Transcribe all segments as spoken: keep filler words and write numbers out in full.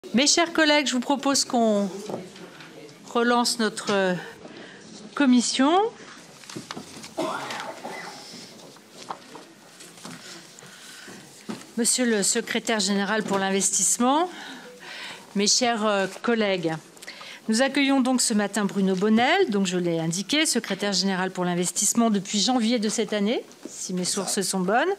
Mes chers collègues, je vous propose qu'on relance notre commission. Monsieur le secrétaire général pour l'investissement, mes chers collègues, nous accueillons donc ce matin Bruno Bonnel, donc je l'ai indiqué, secrétaire général pour l'investissement depuis janvier de cette année, si mes sources sont bonnes,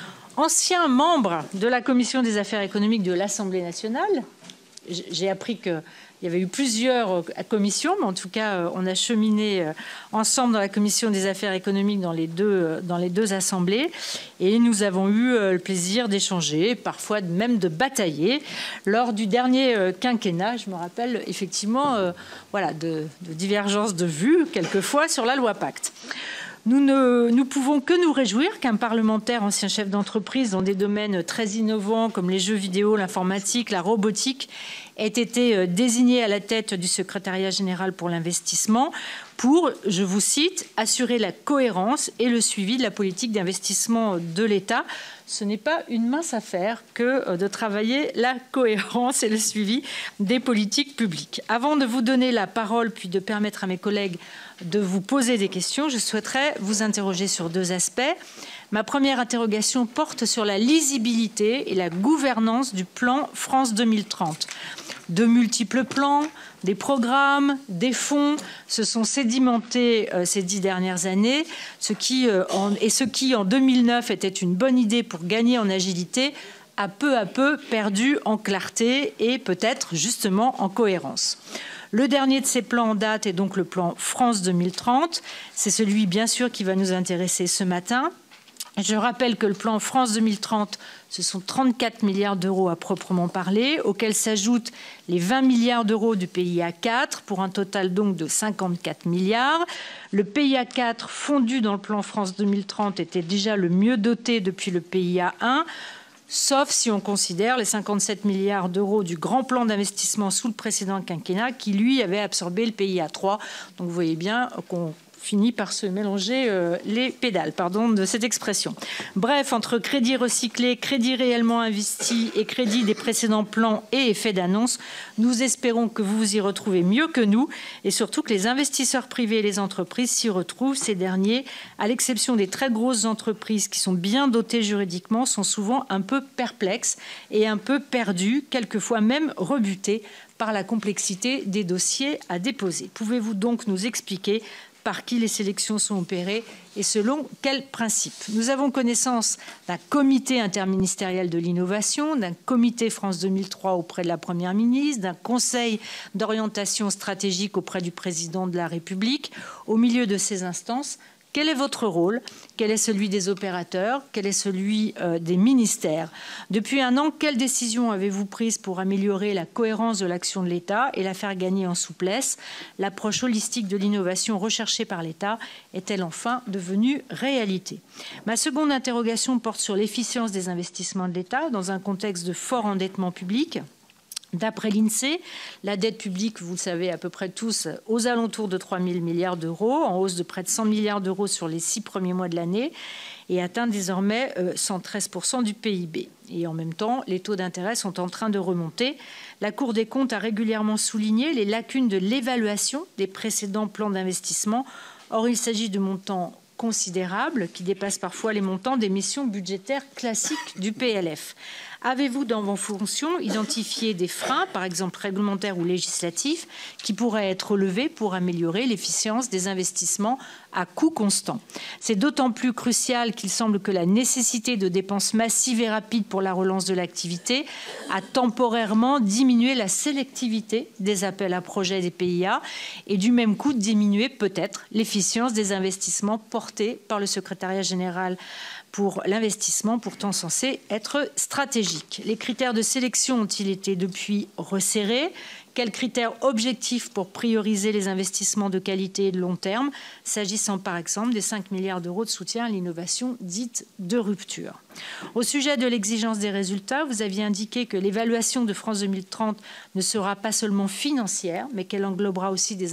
ancien membre de la commission des affaires économiques de l'Assemblée nationale. J'ai appris qu'il y avait eu plusieurs commissions, mais en tout cas, on a cheminé ensemble dans la commission des affaires économiques dans les deux, dans les deux assemblées. Et nous avons eu le plaisir d'échanger, parfois même de batailler, lors du dernier quinquennat. Je me rappelle effectivement euh, voilà, de, de divergences de vues, quelquefois, sur la loi Pacte. Nous ne nous pouvons que nous réjouir qu'un parlementaire, ancien chef d'entreprise dans des domaines très innovants comme les jeux vidéo, l'informatique, la robotique, ait été désigné à la tête du secrétariat général pour l'investissement pour, je vous cite, assurer la cohérence et le suivi de la politique d'investissement de l'État. Ce n'est pas une mince affaire que de travailler la cohérence et le suivi des politiques publiques. Avant de vous donner la parole, puis de permettre à mes collègues de vous poser des questions, je souhaiterais vous interroger sur deux aspects. Ma première interrogation porte sur la lisibilité et la gouvernance du plan France deux mille trente. De multiples plans, des programmes, des fonds se sont sédimentés euh, ces dix dernières années, ce qui, euh, en, et ce qui en deux mille neuf était une bonne idée pour gagner en agilité a peu à peu perdu en clarté et peut-être justement en cohérence. Le dernier de ces plans en date est donc le plan France deux mille trente. C'est celui, bien sûr, qui va nous intéresser ce matin. Je rappelle que le plan France deux mille trente, ce sont trente-quatre milliards d'euros à proprement parler, auxquels s'ajoutent les vingt milliards d'euros du P I A quatre, pour un total donc de cinquante-quatre milliards. Le P I A quatre fondu dans le plan France deux mille trente était déjà le mieux doté depuis le P I A un, sauf si on considère les cinquante-sept milliards d'euros du grand plan d'investissement sous le précédent quinquennat qui, lui, avait absorbé le P I A trois. Donc vous voyez bien qu'on finit par se mélanger euh, les pédales, pardon de cette expression. Bref, entre crédit recyclé, crédit réellement investi et crédit des précédents plans et effets d'annonce, nous espérons que vous vous y retrouvez mieux que nous et surtout que les investisseurs privés et les entreprises s'y retrouvent. Ces derniers, à l'exception des très grosses entreprises qui sont bien dotées juridiquement, sont souvent un peu perplexes et un peu perdus, quelquefois même rebutés par la complexité des dossiers à déposer. Pouvez-vous donc nous expliquer par qui les sélections sont opérées et selon quels principes? Nous avons connaissance d'un comité interministériel de l'innovation, d'un comité France deux mille trois auprès de la Première ministre, d'un conseil d'orientation stratégique auprès du président de la République. Au milieu de ces instances, quel est votre rôle? Quel est celui des opérateurs? Quel est celui euh, des ministères? Depuis un an, quelles décisions avez-vous prises pour améliorer la cohérence de l'action de l'État et la faire gagner en souplesse? L'approche holistique de l'innovation recherchée par l'État est-elle enfin devenue réalité? Ma seconde interrogation porte sur l'efficience des investissements de l'État dans un contexte de fort endettement public. D'après l'INSEE, la dette publique, vous le savez à peu près tous, aux alentours de trois mille milliards d'euros, en hausse de près de cent milliards d'euros sur les six premiers mois de l'année, et atteint désormais cent treize pour cent du P I B. Et en même temps, les taux d'intérêt sont en train de remonter. La Cour des comptes a régulièrement souligné les lacunes de l'évaluation des précédents plans d'investissement. Or, il s'agit de montants considérables qui dépassent parfois les montants des missions budgétaires classiques du P L F. Avez-vous, dans vos fonctions, identifié des freins, par exemple réglementaires ou législatifs, qui pourraient être levés pour améliorer l'efficience des investissements à coût constant? C'est d'autant plus crucial qu'il semble que la nécessité de dépenses massives et rapides pour la relance de l'activité a temporairement diminué la sélectivité des appels à projets des P I A et du même coup diminué peut-être l'efficience des investissements portés par le secrétariat général pour l'investissement, pourtant censé être stratégique. Les critères de sélection ont-ils été depuis resserrés? Quels critères objectifs pour prioriser les investissements de qualité et de long terme, s'agissant par exemple des cinq milliards d'euros de soutien à l'innovation dite de rupture? Au sujet de l'exigence des résultats, vous aviez indiqué que l'évaluation de France deux mille trente ne sera pas seulement financière, mais qu'elle englobera aussi des impacts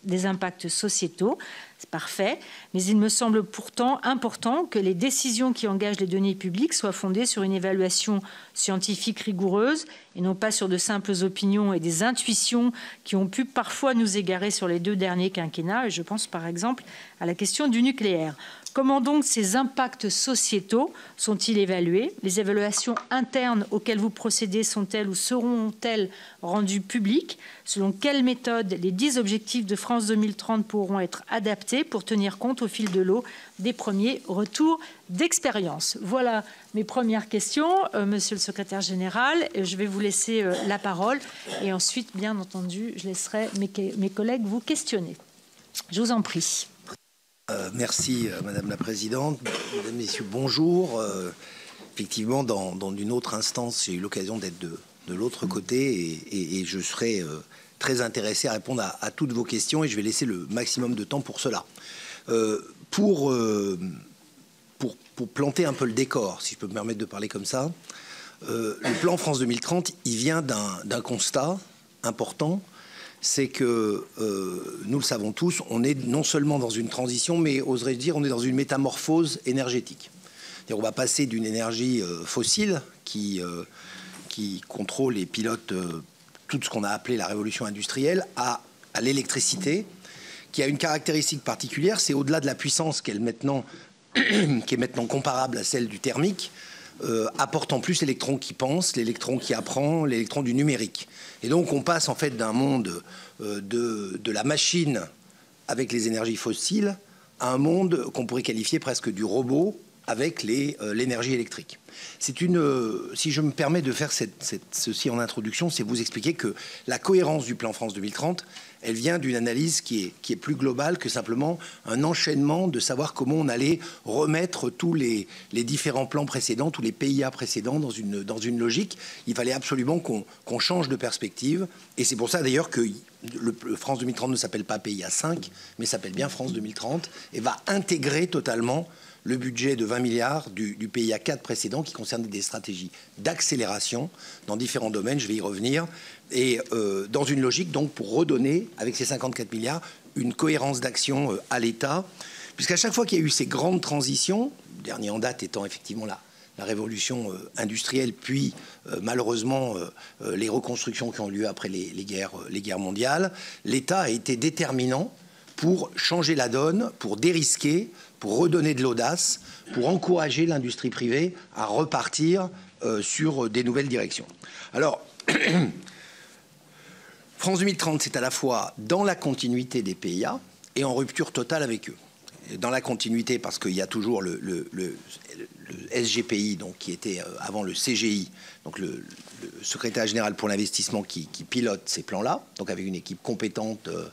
des impacts sociétaux. C'est parfait, mais il me semble pourtant important que les décisions qui engagent les deniers publics soient fondées sur une évaluation scientifique rigoureuse et non pas sur de simples opinions et des intuitions qui ont pu parfois nous égarer sur les deux derniers quinquennats. Et je pense par exemple à la question du nucléaire. Comment donc ces impacts sociétaux sont-ils évalués? Les évaluations internes auxquelles vous procédez sont-elles ou seront-elles rendues publiques? Selon quelle méthode les dix objectifs de France deux mille trente pourront être adaptés pour tenir compte au fil de l'eau des premiers retours d'expérience? Voilà mes premières questions, euh, Monsieur le Secrétaire général. Je vais vous laisser euh, la parole et ensuite, bien entendu, je laisserai mes, mes collègues vous questionner. Je vous en prie. Euh, merci euh, Madame la Présidente. Mesdames, Messieurs, bonjour. Euh, effectivement, dans, dans une autre instance, j'ai eu l'occasion d'être de, de l'autre côté et, et, et je serai euh, très intéressé à répondre à, à toutes vos questions et je vais laisser le maximum de temps pour cela. Euh, pour, euh, pour, pour planter un peu le décor, si je peux me permettre de parler comme ça, euh, le plan France deux mille trente, il vient d'un d'un constat important. C'est que, euh, nous le savons tous, on est non seulement dans une transition, mais oserais-je dire, on est dans une métamorphose énergétique. C'est-à-dire on va passer d'une énergie euh, fossile qui, euh, qui contrôle et pilote euh, tout ce qu'on a appelé la révolution industrielle à, à l'électricité, qui a une caractéristique particulière, c'est au-delà de la puissance qu'elle maintenant, qui est maintenant comparable à celle du thermique, Euh, apporte en plus l'électron qui pense, l'électron qui apprend, l'électron du numérique. Et donc on passe en fait d'un monde euh, de, de la machine avec les énergies fossiles à un monde qu'on pourrait qualifier presque du robot avec les, euh, l'énergie électrique. C'est une, euh, si je me permets de faire cette, cette, ceci en introduction, c'est vous expliquer que la cohérence du plan France deux mille trente, elle vient d'une analyse qui est, qui est plus globale que simplement un enchaînement de savoir comment on allait remettre tous les, les différents plans précédents, tous les P I A précédents dans une, dans une logique. Il fallait absolument qu'on qu'on change de perspective. Et c'est pour ça d'ailleurs que le, le France deux mille trente ne s'appelle pas P I A cinq, mais s'appelle bien France deux mille trente et va intégrer totalement le budget de vingt milliards du, du P I A quatre précédent qui concerne des stratégies d'accélération dans différents domaines, je vais y revenir, et euh, dans une logique donc pour redonner, avec ces cinquante-quatre milliards, une cohérence d'action euh, à l'État, puisqu'à chaque fois qu'il y a eu ces grandes transitions, le dernier en date étant effectivement la, la révolution euh, industrielle, puis euh, malheureusement euh, euh, les reconstructions qui ont lieu après les, les, guerres, euh, les guerres mondiales, l'État a été déterminant pour changer la donne, pour dérisquer, pour redonner de l'audace, pour encourager l'industrie privée à repartir euh, sur des nouvelles directions. Alors, France deux mille trente, c'est à la fois dans la continuité des P I A et en rupture totale avec eux. Dans la continuité, parce qu'il y a toujours le, le, le, le S G P I, donc, qui était avant le C G I, donc le, le secrétaire général pour l'investissement qui, qui pilote ces plans-là, donc avec une équipe compétente euh,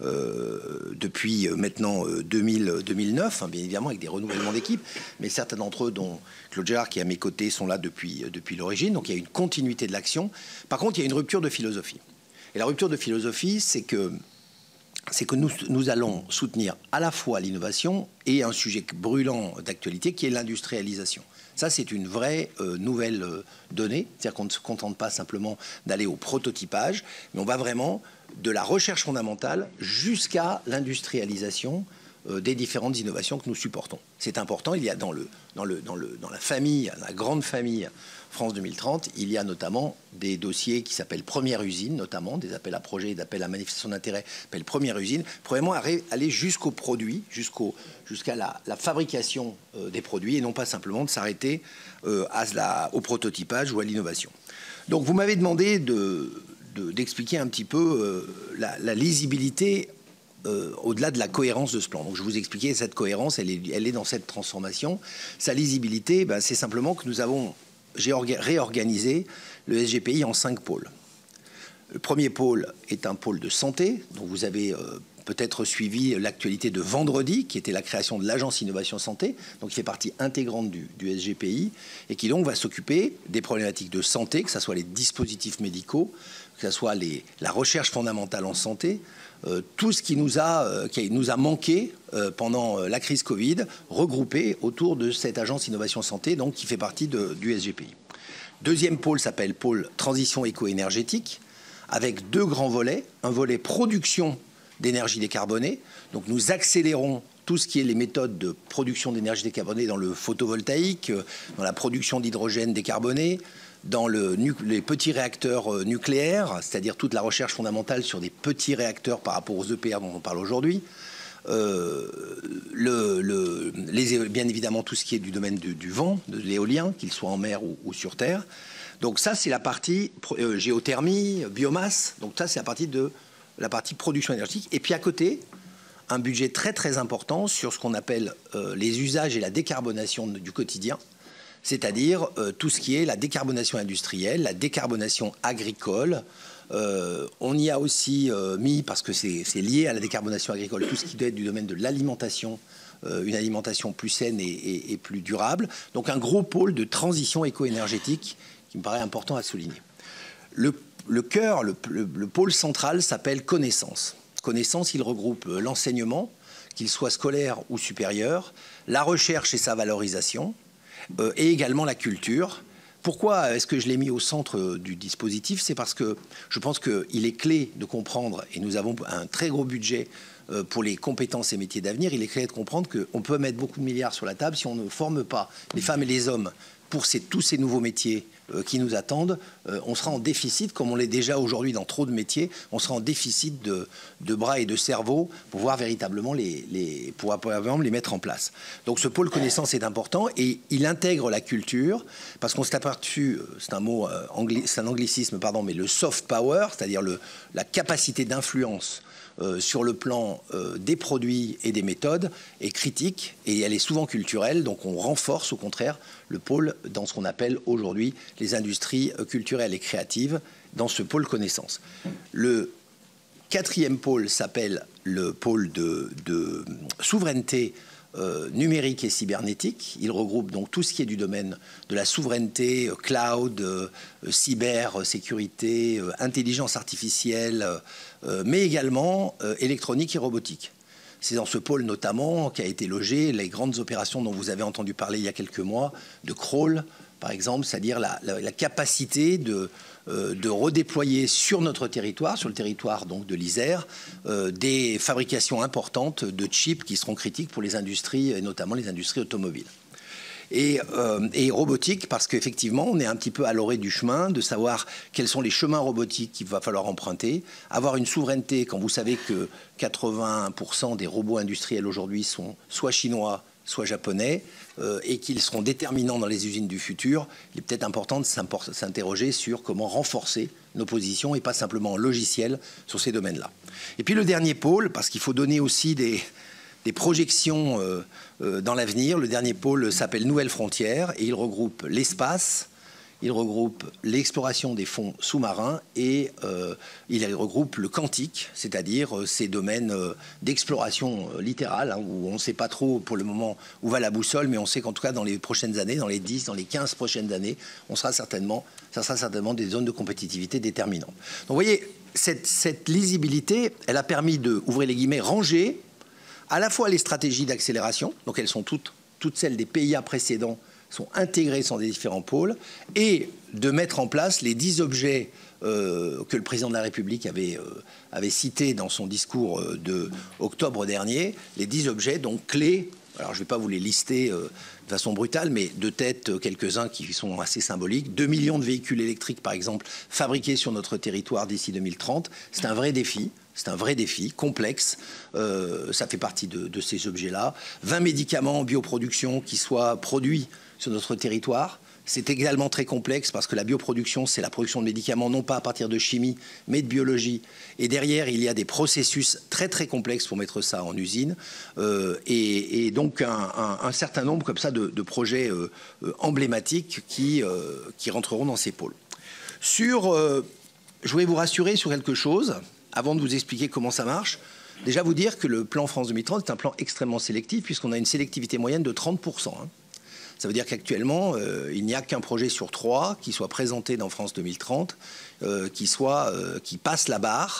euh, depuis maintenant euh, deux mille, deux mille neuf, hein, bien évidemment avec des renouvellements d'équipe, mais certains d'entre eux, dont Claude Gérard qui est à mes côtés, sont là depuis, depuis l'origine, donc il y a une continuité de l'action. Par contre, il y a une rupture de philosophie. Et la rupture de philosophie, c'est que c'est que nous, nous allons soutenir à la fois l'innovation et un sujet brûlant d'actualité qui est l'industrialisation. Ça, c'est une vraie euh, nouvelle euh, donnée. C'est-à-dire qu'on ne se contente pas simplement d'aller au prototypage, mais on va vraiment de la recherche fondamentale jusqu'à l'industrialisation euh, des différentes innovations que nous supportons. C'est important. Il y a dans, le, dans, le, dans, le, dans la famille, la grande famille France deux mille trente, il y a notamment des dossiers qui s'appellent Première Usine, notamment des appels à projets, d'appels à manifestation d'intérêt, appellent Première Usine, pour vraiment aller jusqu'au produit, jusqu'au, jusqu'à la, la fabrication euh, des produits, et non pas simplement de s'arrêter euh, à la, au prototypage ou à l'innovation. Donc vous m'avez demandé de, de, d'expliquer un petit peu euh, la, la lisibilité Euh, au-delà de la cohérence de ce plan. Donc je vous expliquais cette cohérence, elle est, elle est dans cette transformation. Sa lisibilité, ben, c'est simplement que nous avons réorganisé le S G P I en cinq pôles. Le premier pôle est un pôle de santé, dont vous avez euh, peut-être suivi l'actualité de vendredi, qui était la création de l'Agence Innovation Santé, donc qui fait partie intégrante du, du S G P I, et qui donc va s'occuper des problématiques de santé, que ce soit les dispositifs médicaux, que ce soit les, la recherche fondamentale en santé, Euh, tout ce qui nous a, euh, qui nous a manqué euh, pendant euh, la crise Covid, regroupé autour de cette agence Innovation Santé, donc qui fait partie de, du S G P I. Deuxième pôle s'appelle pôle transition éco-énergétique, avec deux grands volets. Un volet production d'énergie décarbonée. Donc nous accélérons tout ce qui est les méthodes de production d'énergie décarbonée dans le photovoltaïque, dans la production d'hydrogène décarboné, dans le, les petits réacteurs nucléaires, c'est-à-dire toute la recherche fondamentale sur des petits réacteurs par rapport aux E P R dont on parle aujourd'hui. Euh, le, le, les, bien évidemment tout ce qui est du domaine du, du vent, de l'éolien, qu'il soit en mer ou, ou sur terre. Donc ça, c'est la partie euh, géothermie, biomasse. Donc ça, c'est la partie de la partie production énergétique. Et puis à côté, un budget très très important sur ce qu'on appelle euh, les usages et la décarbonation du quotidien, c'est-à-dire euh, tout ce qui est la décarbonation industrielle, la décarbonation agricole. Euh, on y a aussi euh, mis, parce que c'est lié à la décarbonation agricole, tout ce qui doit être du domaine de l'alimentation, euh, une alimentation plus saine et, et, et plus durable. Donc un gros pôle de transition éco-énergétique qui me paraît important à souligner. Le, le cœur, le, le, le pôle central s'appelle connaissance. Connaissance, il regroupe l'enseignement, qu'il soit scolaire ou supérieur, la recherche et sa valorisation, euh, et également la culture. Pourquoi est-ce que je l'ai mis au centre du dispositif? C'est parce que je pense qu'il est clé de comprendre, et nous avons un très gros budget euh, pour les compétences et métiers d'avenir, il est clé de comprendre qu'on peut mettre beaucoup de milliards sur la table si on ne forme pas les femmes et les hommes pour ces, tous ces nouveaux métiers euh, qui nous attendent, euh, on sera en déficit, comme on l'est déjà aujourd'hui dans trop de métiers, on sera en déficit de, de bras et de cerveau pour pouvoir véritablement les, les, pouvoir, pouvoir les mettre en place. Donc ce pôle connaissance est important et il intègre la culture, parce qu'on s'est aperçu, c'est un mot, euh, angli, c'est un anglicisme, pardon, mais le soft power, c'est-à-dire la capacité d'influence Euh, sur le plan euh, des produits et des méthodes est critique et elle est souvent culturelle, donc on renforce au contraire le pôle dans ce qu'on appelle aujourd'hui les industries euh, culturelles et créatives dans ce pôle connaissance. Le quatrième pôle s'appelle le pôle de, de souveraineté Euh, numérique et cybernétique. Il regroupe donc tout ce qui est du domaine de la souveraineté, euh, cloud, euh, cyber, sécurité, euh, intelligence artificielle, euh, mais également euh, électronique et robotique. C'est dans ce pôle notamment qu'a été logé les grandes opérations dont vous avez entendu parler il y a quelques mois, de crawl, par exemple, c'est-à-dire la, la, la capacité de, euh, de redéployer sur notre territoire, sur le territoire donc de l'Isère, euh, des fabrications importantes de chips qui seront critiques pour les industries, et notamment les industries automobiles. Et, euh, et robotique, parce qu'effectivement, on est un petit peu à l'orée du chemin, de savoir quels sont les chemins robotiques qu'il va falloir emprunter, avoir une souveraineté, quand vous savez que quatre-vingts pour cent des robots industriels aujourd'hui sont soit chinois, soit japonais, euh, et qu'ils seront déterminants dans les usines du futur, il est peut-être important de s'interroger sur comment renforcer nos positions et pas simplement en logiciel sur ces domaines-là. Et puis le dernier pôle, parce qu'il faut donner aussi des, des projections euh, euh, dans l'avenir, le dernier pôle s'appelle Nouvelles Frontières et il regroupe l'espace, il regroupe l'exploration des fonds sous-marins et euh, il regroupe le quantique, c'est-à-dire euh, ces domaines euh, d'exploration euh, littérale, hein, où on ne sait pas trop pour le moment où va la boussole, mais on sait qu'en tout cas dans les prochaines années, dans les dix, dans les quinze prochaines années, on sera certainement, ça sera certainement des zones de compétitivité déterminantes. Donc vous voyez, cette, cette lisibilité, elle a permis de, ouvrez les guillemets, ranger à la fois les stratégies d'accélération, donc elles sont toutes, toutes celles des P I A précédents, sont intégrés dans des différents pôles, et de mettre en place les dix objets euh, que le président de la République avait, euh, avait cités dans son discours euh, de octobre dernier, les dix objets donc clés. Alors je ne vais pas vous les lister euh, de façon brutale, mais de tête euh, quelques-uns qui sont assez symboliques. deux millions de véhicules électriques, par exemple, fabriqués sur notre territoire d'ici deux mille trente. C'est un vrai défi. C'est un vrai défi, complexe. Euh, ça fait partie de, de ces objets-là. vingt médicaments en bioproduction qui soient produits sur notre territoire. C'est également très complexe parce que la bioproduction, c'est la production de médicaments non pas à partir de chimie, mais de biologie. Et derrière, il y a des processus très très complexes pour mettre ça en usine. Euh, et, et donc un, un, un certain nombre comme ça de, de projets euh, euh, emblématiques qui, euh, qui rentreront dans ces pôles. Sur, euh, je voulais vous rassurer sur quelque chose, avant de vous expliquer comment ça marche. Déjà vous dire que le plan France deux mille trente est un plan extrêmement sélectif puisqu'on a une sélectivité moyenne de trente pour cent. Hein. Ça veut dire qu'actuellement, euh, il n'y a qu'un projet sur trois qui soit présenté dans France deux mille trente, euh, qui, soit, euh, qui passe la barre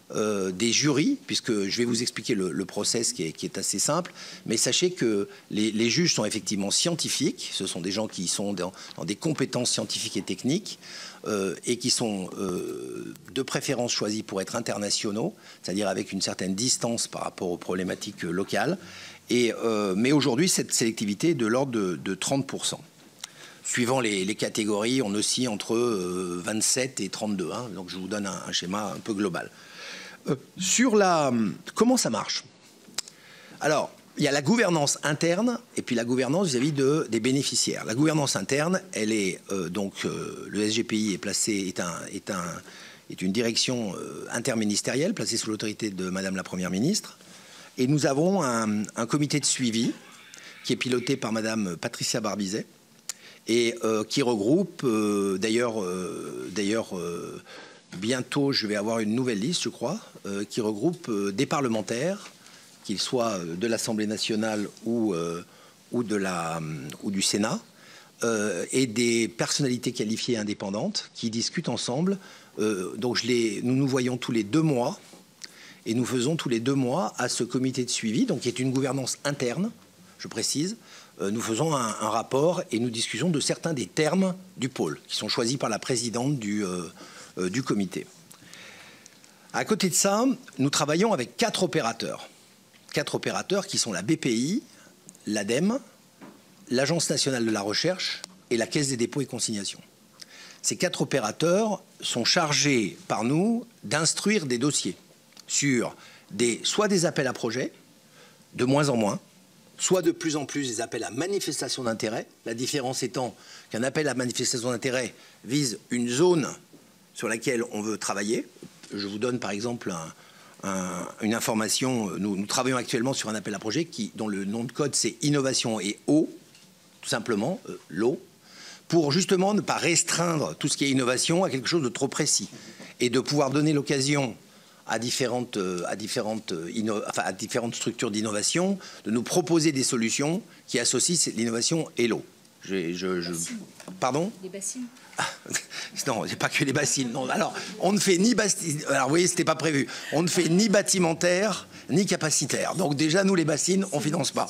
euh, des jurys, puisque je vais vous expliquer le, le process qui est, qui est assez simple, mais sachez que les, les juges sont effectivement scientifiques, ce sont des gens qui sont dans, dans des compétences scientifiques et techniques, euh, et qui sont euh, de préférence choisis pour être internationaux, c'est-à-dire avec une certaine distance par rapport aux problématiques locales. Et, euh, mais aujourd'hui, cette sélectivité est de l'ordre de, de trente pour cent. Suivant les, les catégories, on oscille entre euh, vingt-sept et trente-deux. Hein, donc je vous donne un, un schéma un peu global. Euh, sur la... Comment ça marche? Alors, il y a la gouvernance interne et puis la gouvernance vis-à-vis de, des bénéficiaires. La gouvernance interne, elle est euh, donc... Euh, le S G P I est placé... est, un, est, un, est une direction euh, interministérielle placée sous l'autorité de Madame la Première ministre. Et nous avons un, un comité de suivi qui est piloté par Madame Patricia Barbizet et euh, qui regroupe, euh, d'ailleurs, euh, d'ailleurs euh, bientôt je vais avoir une nouvelle liste, je crois, euh, qui regroupe euh, des parlementaires, qu'ils soient de l'Assemblée nationale ou, euh, ou, de la, ou du Sénat, euh, et des personnalités qualifiées indépendantes qui discutent ensemble. Euh, donc je les, nous nous voyons tous les deux mois. Et nous faisons tous les deux mois à ce comité de suivi, donc qui est une gouvernance interne, je précise. Euh, nous faisons un, un rapport et nous discutons de certains des termes du pôle, qui sont choisis par la présidente du, euh, euh, du comité. À côté de ça, nous travaillons avec quatre opérateurs. Quatre opérateurs qui sont la B P I, l'ADEME, l'Agence nationale de la recherche et la Caisse des dépôts et consignations. Ces quatre opérateurs sont chargés par nous d'instruire des dossiers sur des, soit des appels à projets, de moins en moins, soit de plus en plus des appels à manifestation d'intérêt. La différence étant qu'un appel à manifestation d'intérêt vise une zone sur laquelle on veut travailler. Je vous donne par exemple un, un, une information. Nous, nous travaillons actuellement sur un appel à projet qui, dont le nom de code c'est innovation et eau, tout simplement, euh, l'eau, pour justement ne pas restreindre tout ce qui est innovation à quelque chose de trop précis et de pouvoir donner l'occasion à différentes, à, différentes, enfin, à différentes structures d'innovation, de nous proposer des solutions qui associent l'innovation et l'eau. Je, je, je... Pardon ? Les bassines. Ah, non, c'est pas que les bassines. Non. Alors, on ne fait ni bassines. Alors, vous voyez, c'était pas prévu. On ne fait ni bâtimentaire, ni capacitaire. Donc, déjà, nous, les bassines, on finance pas.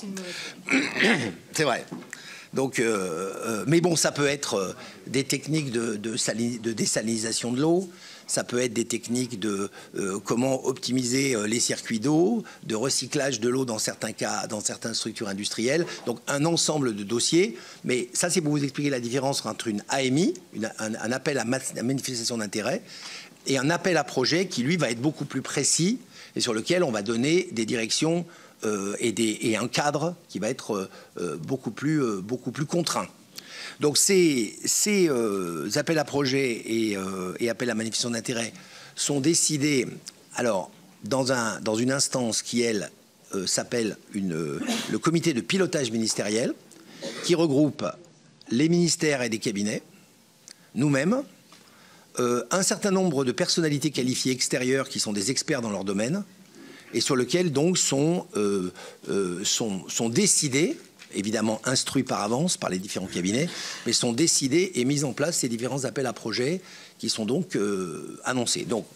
C'est vrai. Donc, euh, euh, mais bon, ça peut être euh, des techniques de, de, de désalinisation de l'eau. Ça peut être des techniques de euh, comment optimiser euh, les circuits d'eau, de recyclage de l'eau dans certains cas, dans certaines structures industrielles. Donc un ensemble de dossiers. Mais ça, c'est pour vous expliquer la différence entre une A M I, une, un, un appel à manifestation d'intérêt, et un appel à projet qui, lui, va être beaucoup plus précis et sur lequel on va donner des directions euh, et, des, et un cadre qui va être euh, beaucoup plus, euh, beaucoup plus contraint. Donc ces, ces euh, appels à projets et, euh, et appels à manifestation d'intérêt sont décidés alors, dans, un, dans une instance qui, elle, euh, s'appelle euh, le comité de pilotage ministériel, qui regroupe les ministères et des cabinets, nous-mêmes, euh, un certain nombre de personnalités qualifiées extérieures qui sont des experts dans leur domaine et sur lequel donc sont, euh, euh, sont, sont décidés, évidemment instruits par avance par les différents cabinets, mais sont décidés et mis en place ces différents appels à projets qui sont donc euh, annoncés. Donc,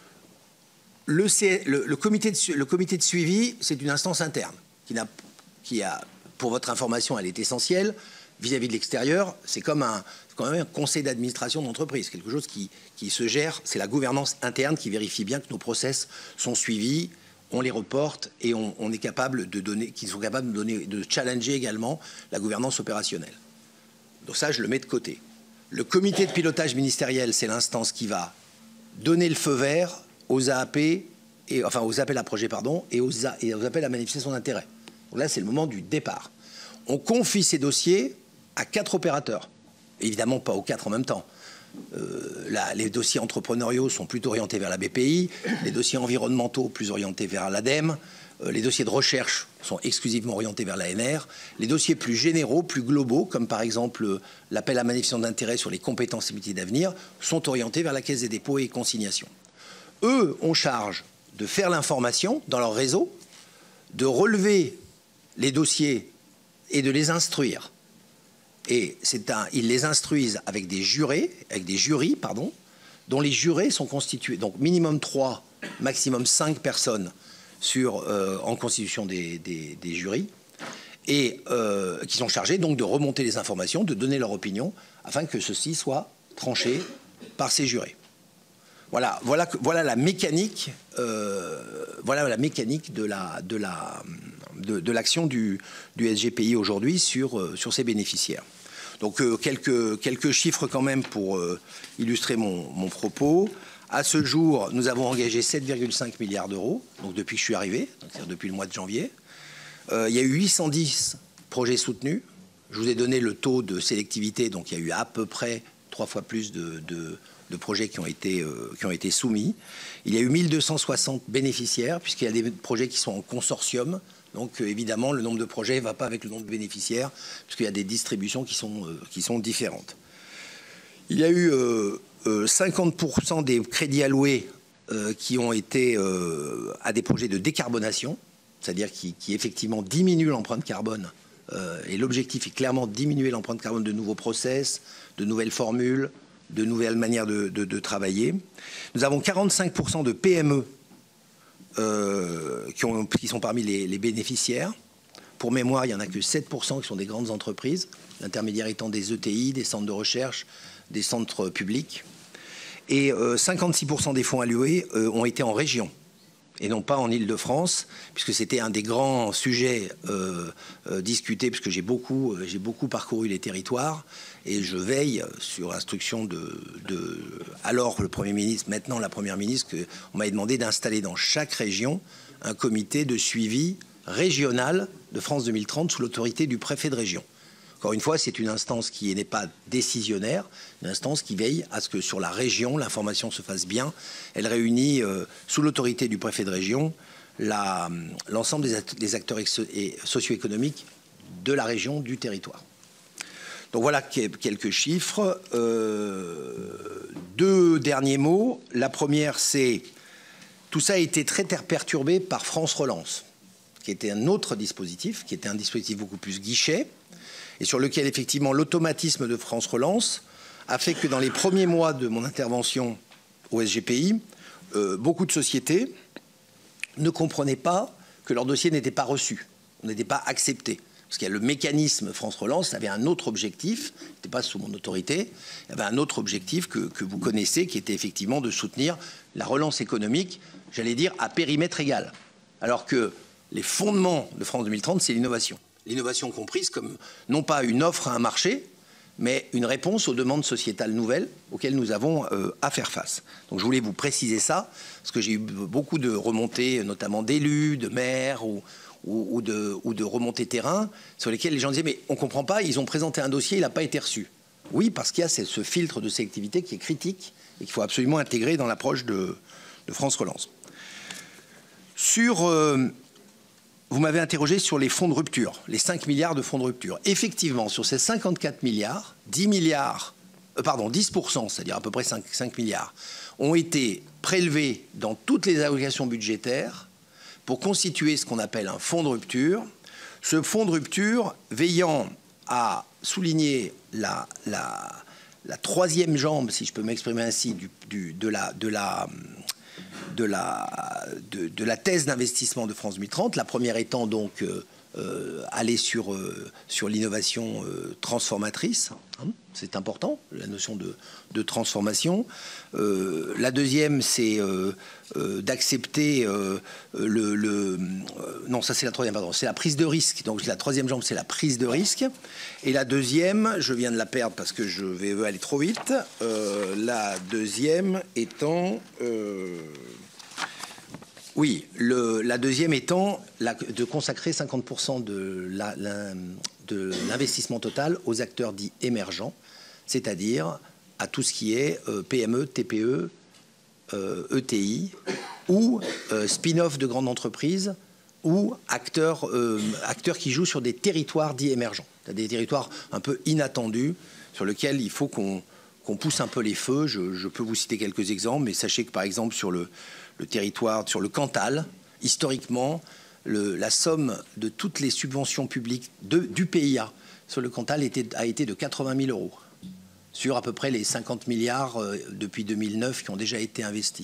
le, C, le, le, comité de, le comité de suivi, c'est une instance interne qui, n'a, qui a, pour votre information, elle est essentielle vis-à-vis de l'extérieur. C'est comme un, quand même un conseil d'administration d'entreprise, quelque chose qui, qui se gère. C'est la gouvernance interne qui vérifie bien que nos process sont suivis. On les reporte et on, on est capable de donner, qu'ils sont capables de donner, de challenger également la gouvernance opérationnelle. Donc ça, je le mets de côté. Le comité de pilotage ministériel, c'est l'instance qui va donner le feu vert aux A A P, et, enfin aux appels à projets, pardon, et aux, a, et aux appels à manifestation d'intérêt. Donc là, c'est le moment du départ. On confie ces dossiers à quatre opérateurs. Évidemment, pas aux quatre en même temps. Euh, là, les dossiers entrepreneuriaux sont plutôt orientés vers la B P I, les dossiers environnementaux plus orientés vers l'ADEME, euh, les dossiers de recherche sont exclusivement orientés vers l'A N R, les dossiers plus généraux, plus globaux, comme par exemple euh, l'appel à manifestation d'intérêt sur les compétences et métiers d'avenir, sont orientés vers la Caisse des dépôts et consignations. Eux ont charge de faire l'information dans leur réseau, de relever les dossiers et de les instruire. Et c'est un, ils les instruisent avec des jurés, avec des jurys, pardon, dont les jurés sont constitués, donc minimum trois, maximum cinq personnes sur, euh, en constitution des, des, des jurys, et euh, qui sont chargés donc de remonter les informations, de donner leur opinion, afin que ceci soit tranché par ces jurés. Voilà, voilà, voilà la mécanique, euh, voilà la mécanique de la, de la, de, de l'action du, du S G P I aujourd'hui sur, euh, sur ses bénéficiaires. Donc euh, quelques, quelques chiffres quand même pour euh, illustrer mon, mon propos. À ce jour, nous avons engagé sept virgule cinq milliards d'euros, donc depuis que je suis arrivé, c'est-à-dire depuis le mois de janvier. Euh, il y a eu huit cent dix projets soutenus. Je vous ai donné le taux de sélectivité, donc il y a eu à peu près trois fois plus de, de de projets qui ont été, euh, qui ont été soumis. Il y a eu mille deux cent soixante bénéficiaires, puisqu'il y a des projets qui sont en consortium. Donc, euh, évidemment, le nombre de projets ne va pas avec le nombre de bénéficiaires, puisqu'il y a des distributions qui sont, euh, qui sont différentes. Il y a eu euh, euh, cinquante pour cent des crédits alloués euh, qui ont été euh, à des projets de décarbonation, c'est-à-dire qui, qui effectivement diminuent l'empreinte carbone. Euh, et l'objectif est clairement de diminuer l'empreinte carbone de nouveaux process, de nouvelles formules, de nouvelles manières de, de, de travailler. Nous avons quarante-cinq pour cent de P M E euh, qui, ont, qui sont parmi les, les bénéficiaires. Pour mémoire, il n'y en a que sept pour cent qui sont des grandes entreprises, l'intermédiaire étant des E T I, des centres de recherche, des centres publics. Et euh, cinquante-six pour cent des fonds alloués euh, ont été en région, et non pas en Île-de-France, puisque c'était un des grands sujets euh, euh, discutés, puisque j'ai beaucoup, euh, j'ai beaucoup parcouru les territoires, et je veille sur instruction de, de alors le Premier ministre, maintenant la Première ministre, qu'on m'avait demandé d'installer dans chaque région un comité de suivi régional de France deux mille trente sous l'autorité du préfet de région. Encore une fois, c'est une instance qui n'est pas décisionnaire, une instance qui veille à ce que sur la région, l'information se fasse bien. Elle réunit, euh, sous l'autorité du préfet de région, l'ensemble des, des acteurs socio-économiques de la région, du territoire. Donc voilà quelques chiffres. Euh, deux derniers mots. La première, c'est tout ça a été très perturbé par France Relance, qui était un autre dispositif, qui était un dispositif beaucoup plus guichet, et sur lequel, effectivement, l'automatisme de France Relance a fait que dans les premiers mois de mon intervention au S G P I, euh, beaucoup de sociétés ne comprenaient pas que leur dossier n'était pas reçu, n'était pas accepté. Parce qu'il y a le mécanisme France Relance, avait un autre objectif, n'était pas sous mon autorité, il y avait un autre objectif que, que vous connaissez, qui était effectivement de soutenir la relance économique, j'allais dire, à périmètre égal. Alors que les fondements de France deux mille trente, c'est l'innovation. L'innovation comprise comme non pas une offre à un marché, mais une réponse aux demandes sociétales nouvelles auxquelles nous avons euh, à faire face. Donc je voulais vous préciser ça, parce que j'ai eu beaucoup de remontées, notamment d'élus, de maires ou, ou, ou, de, ou de remontées terrain, sur lesquelles les gens disaient « mais on ne comprend pas, ils ont présenté un dossier, il n'a pas été reçu ». Oui, parce qu'il y a ce filtre de sélectivité qui est critique et qu'il faut absolument intégrer dans l'approche de, de France Relance. Sur... Euh, Vous m'avez interrogé sur les fonds de rupture, les cinq milliards de fonds de rupture. Effectivement, sur ces cinquante-quatre milliards, dix milliards, euh, pardon, dix pour cent, c'est-à-dire à peu près cinq, cinq milliards, ont été prélevés dans toutes les allocations budgétaires pour constituer ce qu'on appelle un fonds de rupture. Ce fonds de rupture veillant à souligner la, la, la troisième jambe, si je peux m'exprimer ainsi, du, du, de la... De la De la, de, de la thèse d'investissement de France deux mille trente, la première étant donc euh, euh, aller sur, euh, sur l'innovation euh, transformatrice, hein, c'est important, la notion de, de transformation. Euh, la deuxième, c'est euh, euh, d'accepter euh, le, le euh, non, ça c'est la troisième, pardon, c'est la prise de risque. Donc la troisième jambe, c'est la prise de risque. Et la deuxième, je viens de la perdre parce que je vais aller trop vite. Euh, la deuxième étant euh, Oui, le, la deuxième étant la, de consacrer cinquante pour cent de l'investissement total aux acteurs dits émergents, c'est-à-dire à tout ce qui est euh, P M E, T P E, euh, E T I ou euh, spin-off de grandes entreprises ou acteurs, euh, acteurs qui jouent sur des territoires dits émergents, des territoires un peu inattendus sur lesquels il faut qu'on qu'on pousse un peu les feux. Je, je peux vous citer quelques exemples, mais sachez que par exemple sur le le territoire, sur le Cantal, historiquement, le, la somme de toutes les subventions publiques de, du P I A sur le Cantal était, a été de quatre-vingt mille euros. sur à peu près les cinquante milliards euh, depuis deux mille neuf qui ont déjà été investis.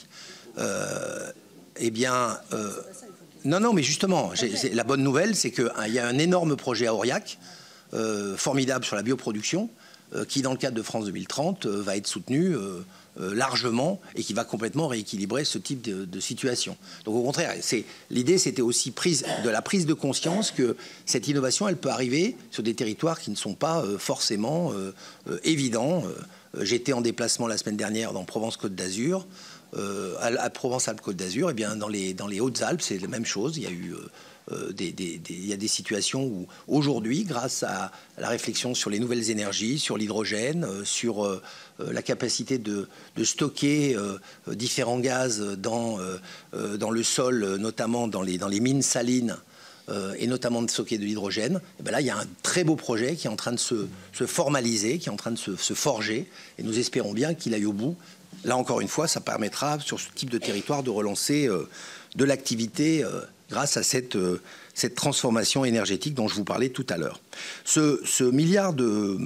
Euh, eh bien, euh, non, non, mais justement, la bonne nouvelle, c'est qu'il y a un énorme projet à Aurillac, euh, formidable sur la bioproduction, euh, qui, dans le cadre de France deux mille trente, euh, va être soutenu euh, euh, largement et qui va complètement rééquilibrer ce type de, de situation. Donc, au contraire, l'idée, c'était aussi prise, de la prise de conscience que cette innovation, elle peut arriver sur des territoires qui ne sont pas euh, forcément euh, euh, évidents. Euh, J'étais en déplacement la semaine dernière dans Provence-Côte d'Azur. Euh, à, à Provence-Alpes-Côte d'Azur, eh bien, dans les, dans les Hautes-Alpes, c'est la même chose. Il y a eu euh, des, des, des, il y a des situations où, aujourd'hui, grâce à, à la réflexion sur les nouvelles énergies, sur l'hydrogène, euh, sur euh, la capacité de, de stocker euh, différents gaz dans, euh, dans le sol, notamment dans les, dans les mines salines, euh, et notamment de stocker de l'hydrogène, eh bien là, il y a un très beau projet qui est en train de se, se formaliser, qui est en train de se, se forger, et nous espérons bien qu'il aille au bout. Là, encore une fois, ça permettra, sur ce type de territoire, de relancer euh, de l'activité euh, grâce à cette, euh, cette transformation énergétique dont je vous parlais tout à l'heure. Ce, ce milliard de,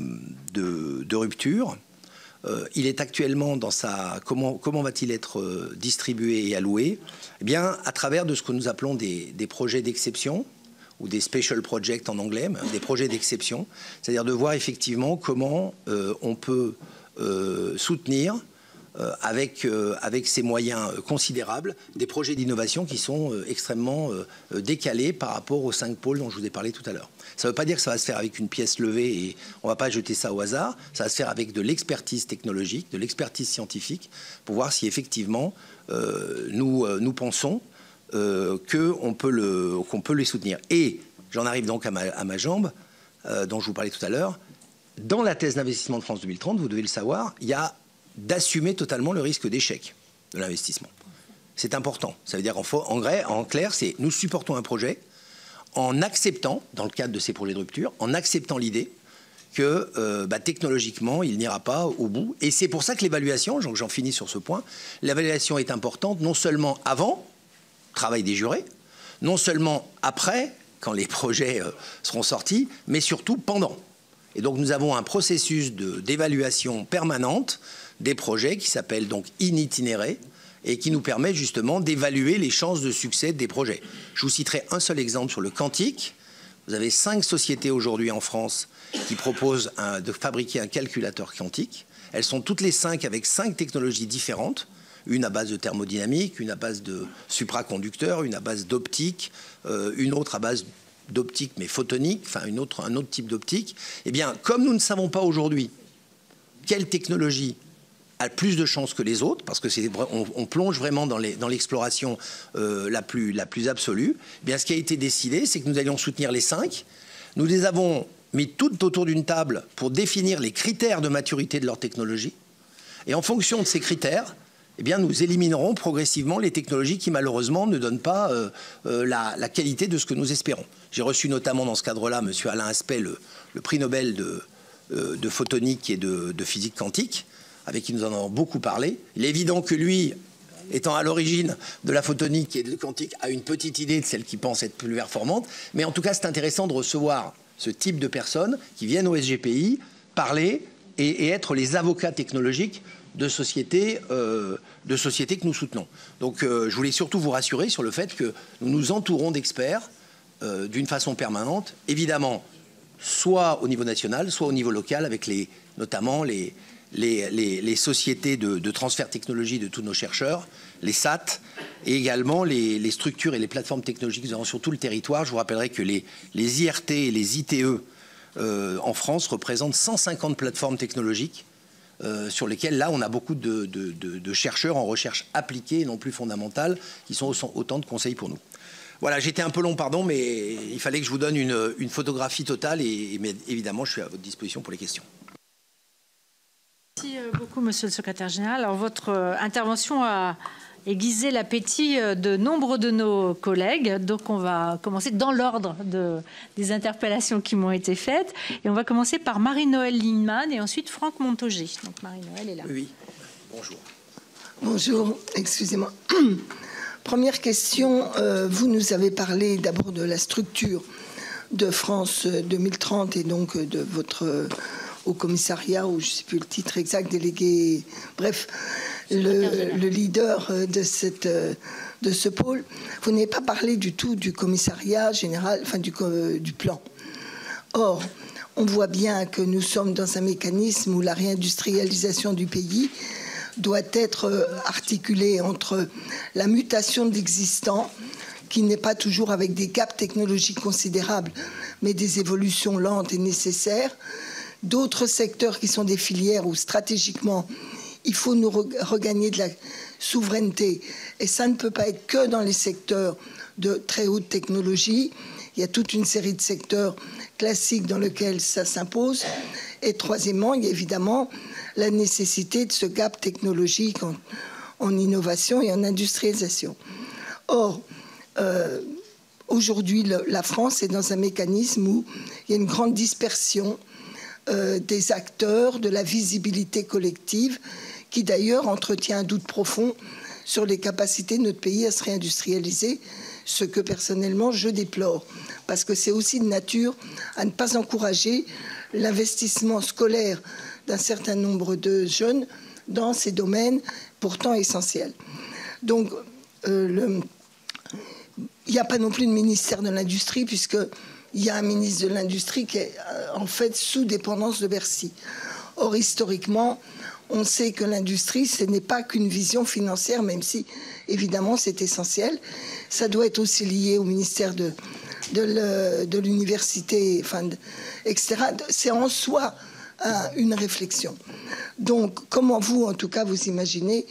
de, de rupture, euh, il est actuellement dans sa... Comment, comment va-t-il être euh, distribué et alloué? Eh bien, à travers de ce que nous appelons des, des projets d'exception, ou des special projects en anglais, des projets d'exception, c'est-à-dire de voir effectivement comment euh, on peut euh, soutenir Euh, avec, euh, avec ces moyens euh, considérables, des projets d'innovation qui sont euh, extrêmement euh, décalés par rapport aux cinq pôles dont je vous ai parlé tout à l'heure. Ça ne veut pas dire que ça va se faire avec une pièce levée et on ne va pas jeter ça au hasard. Ça va se faire avec de l'expertise technologique, de l'expertise scientifique, pour voir si effectivement euh, nous, euh, nous pensons euh, qu'on peut, le, qu'on peut les soutenir. Et j'en arrive donc à ma, à ma jambe, euh, dont je vous parlais tout à l'heure. Dans la thèse d'investissement de France deux mille trente, vous devez le savoir, il y a d'assumer totalement le risque d'échec de l'investissement. C'est important. Ça veut dire en, en, vrai, en clair, c'est nous supportons un projet en acceptant, dans le cadre de ces projets de rupture, en acceptant l'idée que euh, bah, technologiquement, il n'ira pas au bout. Et c'est pour ça que l'évaluation, j'en finis sur ce point, l'évaluation est importante non seulement avant, travail des jurés, non seulement après, quand les projets euh, seront sortis, mais surtout pendant. Et donc nous avons un processus d'évaluation permanente des projets qui s'appelle donc in itinéré et qui nous permet justement d'évaluer les chances de succès des projets. Je vous citerai un seul exemple sur le quantique. Vous avez cinq sociétés aujourd'hui en France qui proposent un, de fabriquer un calculateur quantique. Elles sont toutes les cinq avec cinq technologies différentes. Une à base de thermodynamique, une à base de supraconducteurs, une à base d'optique, euh, une autre à base d'optique mais photonique, enfin une autre, un autre type d'optique. Eh bien, comme nous ne savons pas aujourd'hui quelle technologie a plus de chances que les autres, parce que c'est on, on plonge vraiment dans l'exploration dans euh, la, plus, la plus absolue, eh bien, ce qui a été décidé, c'est que nous allions soutenir les cinq. Nous les avons mis toutes autour d'une table pour définir les critères de maturité de leur technologie. Et en fonction de ces critères, eh bien, nous éliminerons progressivement les technologies qui, malheureusement, ne donnent pas euh, euh, la, la qualité de ce que nous espérons. J'ai reçu notamment dans ce cadre-là M. Alain Aspect, le, le prix Nobel de, euh, de photonique et de, de physique quantique, avec qui nous en avons beaucoup parlé. Il est évident que lui, étant à l'origine de la photonique et de quantique, a une petite idée de celle qui pense être plus performante. Mais en tout cas, c'est intéressant de recevoir ce type de personnes qui viennent au S G P I parler et, et être les avocats technologiques de sociétés, euh, de sociétés que nous soutenons. Donc euh, je voulais surtout vous rassurer sur le fait que nous nous entourons d'experts euh, d'une façon permanente, évidemment, soit au niveau national, soit au niveau local, avec les, notamment les, les, les, les sociétés de, de transfert technologie de tous nos chercheurs, les S A T, et également les, les structures et les plateformes technologiques que nous avons sur tout le territoire. Je vous rappellerai que les, les I R T et les I T E euh, en France représentent cent cinquante plateformes technologiques Euh, sur lesquels, là, on a beaucoup de, de, de, de chercheurs en recherche appliquée et non plus fondamentale, qui sont autant de conseils pour nous. Voilà, j'étais un peu long, pardon, mais il fallait que je vous donne une, une photographie totale et, et mais évidemment, je suis à votre disposition pour les questions. Merci beaucoup, Monsieur le Secrétaire Général. Alors, votre intervention a aiguisé l'appétit de nombre de nos collègues. Donc, on va commencer dans l'ordre de, des interpellations qui m'ont été faites. Et on va commencer par Marie-Noëlle Lienemann et ensuite Franck Montaugé. Donc, Marie-Noëlle est là. Oui, bonjour. Bonjour, excusez-moi. Première question, euh, vous nous avez parlé d'abord de la structure de France deux mille trente et donc de votre au commissariat, ou je ne sais plus le titre exact, délégué, bref, le, le leader de, cette, de ce pôle. Vous n'avez pas parlé du tout du commissariat général, enfin du, du plan. Or, on voit bien que nous sommes dans un mécanisme où la réindustrialisation du pays doit être articulée entre la mutation de l'existant, qui n'est pas toujours avec des gaps technologiques considérables, mais des évolutions lentes et nécessaires, d'autres secteurs qui sont des filières où stratégiquement il faut nous regagner de la souveraineté, et ça ne peut pas être que dans les secteurs de très haute technologie. Il y a toute une série de secteurs classiques dans lesquels ça s'impose. Et troisièmement, il y a évidemment la nécessité de ce gap technologique en, en innovation et en industrialisation. Or, euh, aujourd'hui, la France est dans un mécanisme où il y a une grande dispersion euh, des acteurs, de la visibilité collective, qui d'ailleurs entretient un doute profond sur les capacités de notre pays à se réindustrialiser, ce que personnellement je déplore, parce que c'est aussi de nature à ne pas encourager l'investissement scolaire d'un certain nombre de jeunes dans ces domaines pourtant essentiels. Donc, euh, le, il n'y a pas non plus de ministère de l'Industrie, puisqu'il y a un ministre de l'Industrie qui est en fait sous dépendance de Bercy. Or, historiquement, on sait que l'industrie, ce n'est pas qu'une vision financière, même si, évidemment, c'est essentiel. Ça doit être aussi lié au ministère de, de l'université, enfin, et cetera. C'est en soi hein, une réflexion. Donc, comment vous, en tout cas, vous imaginez,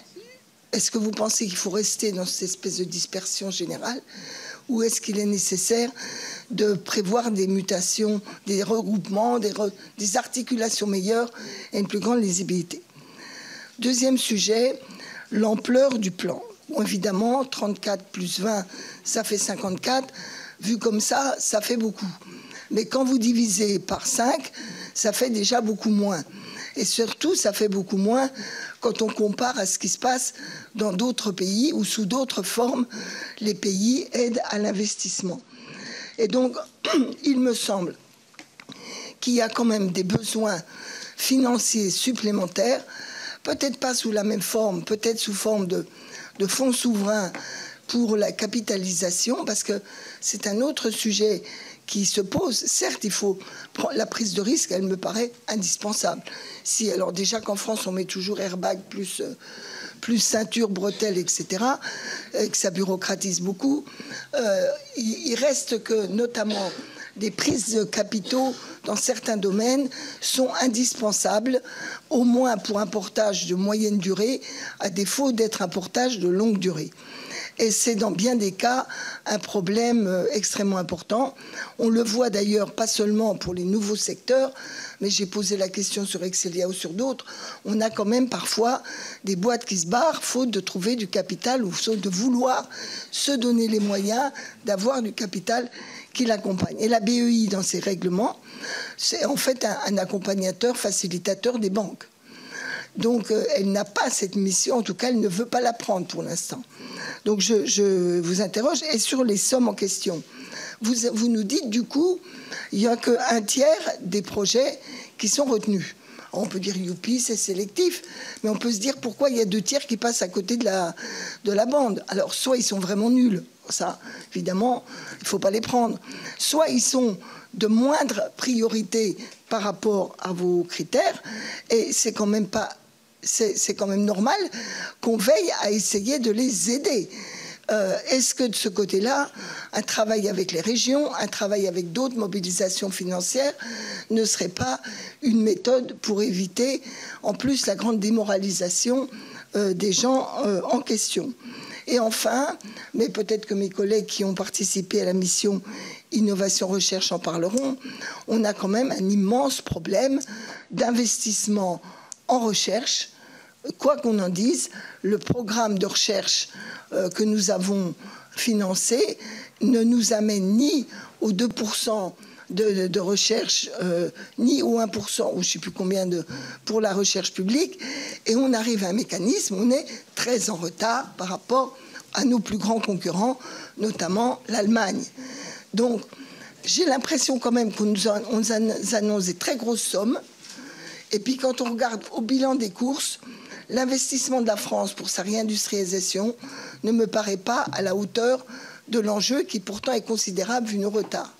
est-ce que vous pensez qu'il faut rester dans cette espèce de dispersion générale, ou est-ce qu'il est nécessaire de prévoir des mutations, des regroupements, des, re, des articulations meilleures et une plus grande lisibilité? Deuxième sujet, l'ampleur du plan. Bon, évidemment, trente-quatre plus vingt, ça fait cinquante-quatre. Vu comme ça, ça fait beaucoup. Mais quand vous divisez par cinq, ça fait déjà beaucoup moins. Et surtout, ça fait beaucoup moins quand on compare à ce qui se passe dans d'autres pays ou sous d'autres formes, les pays aident à l'investissement. Et donc, il me semble qu'il y a quand même des besoins financiers supplémentaires, peut-être pas sous la même forme, peut-être sous forme de, de fonds souverains pour la capitalisation, parce que c'est un autre sujet qui se pose. Certes, il faut prendre la prise de risque, elle me paraît indispensable. Si, alors déjà qu'en France, on met toujours airbag plus, plus ceinture, bretelles, et cetera, et que ça bureaucratise beaucoup, euh, il, il reste que, notamment, des prises de capitaux dans certains domaines sont indispensables, au moins pour un portage de moyenne durée, à défaut d'être un portage de longue durée. Et c'est dans bien des cas un problème extrêmement important. On le voit d'ailleurs pas seulement pour les nouveaux secteurs, mais j'ai posé la question sur Excelia ou sur d'autres. On a quand même parfois des boîtes qui se barrent faute de trouver du capital ou faute de vouloir se donner les moyens d'avoir du capital qui l'accompagne. Et la B E I, dans ses règlements, c'est en fait un, un accompagnateur, facilitateur des banques. Donc, euh, elle n'a pas cette mission, en tout cas, elle ne veut pas la prendre pour l'instant. Donc, je, je vous interroge. Et sur les sommes en question, vous, vous nous dites, du coup, il n'y a qu'un tiers des projets qui sont retenus. On peut dire, youpi, c'est sélectif, mais on peut se dire pourquoi il y a deux tiers qui passent à côté de la, de la bande. Alors, soit ils sont vraiment nuls, ça, évidemment, il ne faut pas les prendre. Soit ils sont de moindre priorité par rapport à vos critères, et c'est quand même pas... c'est quand même normal qu'on veille à essayer de les aider. Euh, Est-ce que de ce côté-là, un travail avec les régions, un travail avec d'autres mobilisations financières ne serait pas une méthode pour éviter, en plus, la grande démoralisation euh, des gens euh, en question? Et enfin, mais peut-être que mes collègues qui ont participé à la mission Innovation Recherche en parleront, on a quand même un immense problème d'investissement en recherche. Quoi qu'on en dise, le programme de recherche euh, que nous avons financé ne nous amène ni aux deux pour cent de, de, de recherche, euh, ni aux un pour cent, ou je ne sais plus combien, de, pour la recherche publique. Et on arrive à un mécanisme où on est très en retard par rapport à nos plus grands concurrents, notamment l'Allemagne. Donc, j'ai l'impression quand même qu'on nous, a, on nous annonce des très grosses sommes, Et puis quand on regarde au bilan des courses, l'investissement de la France pour sa réindustrialisation ne me paraît pas à la hauteur de l'enjeu qui pourtant est considérable vu nos retards.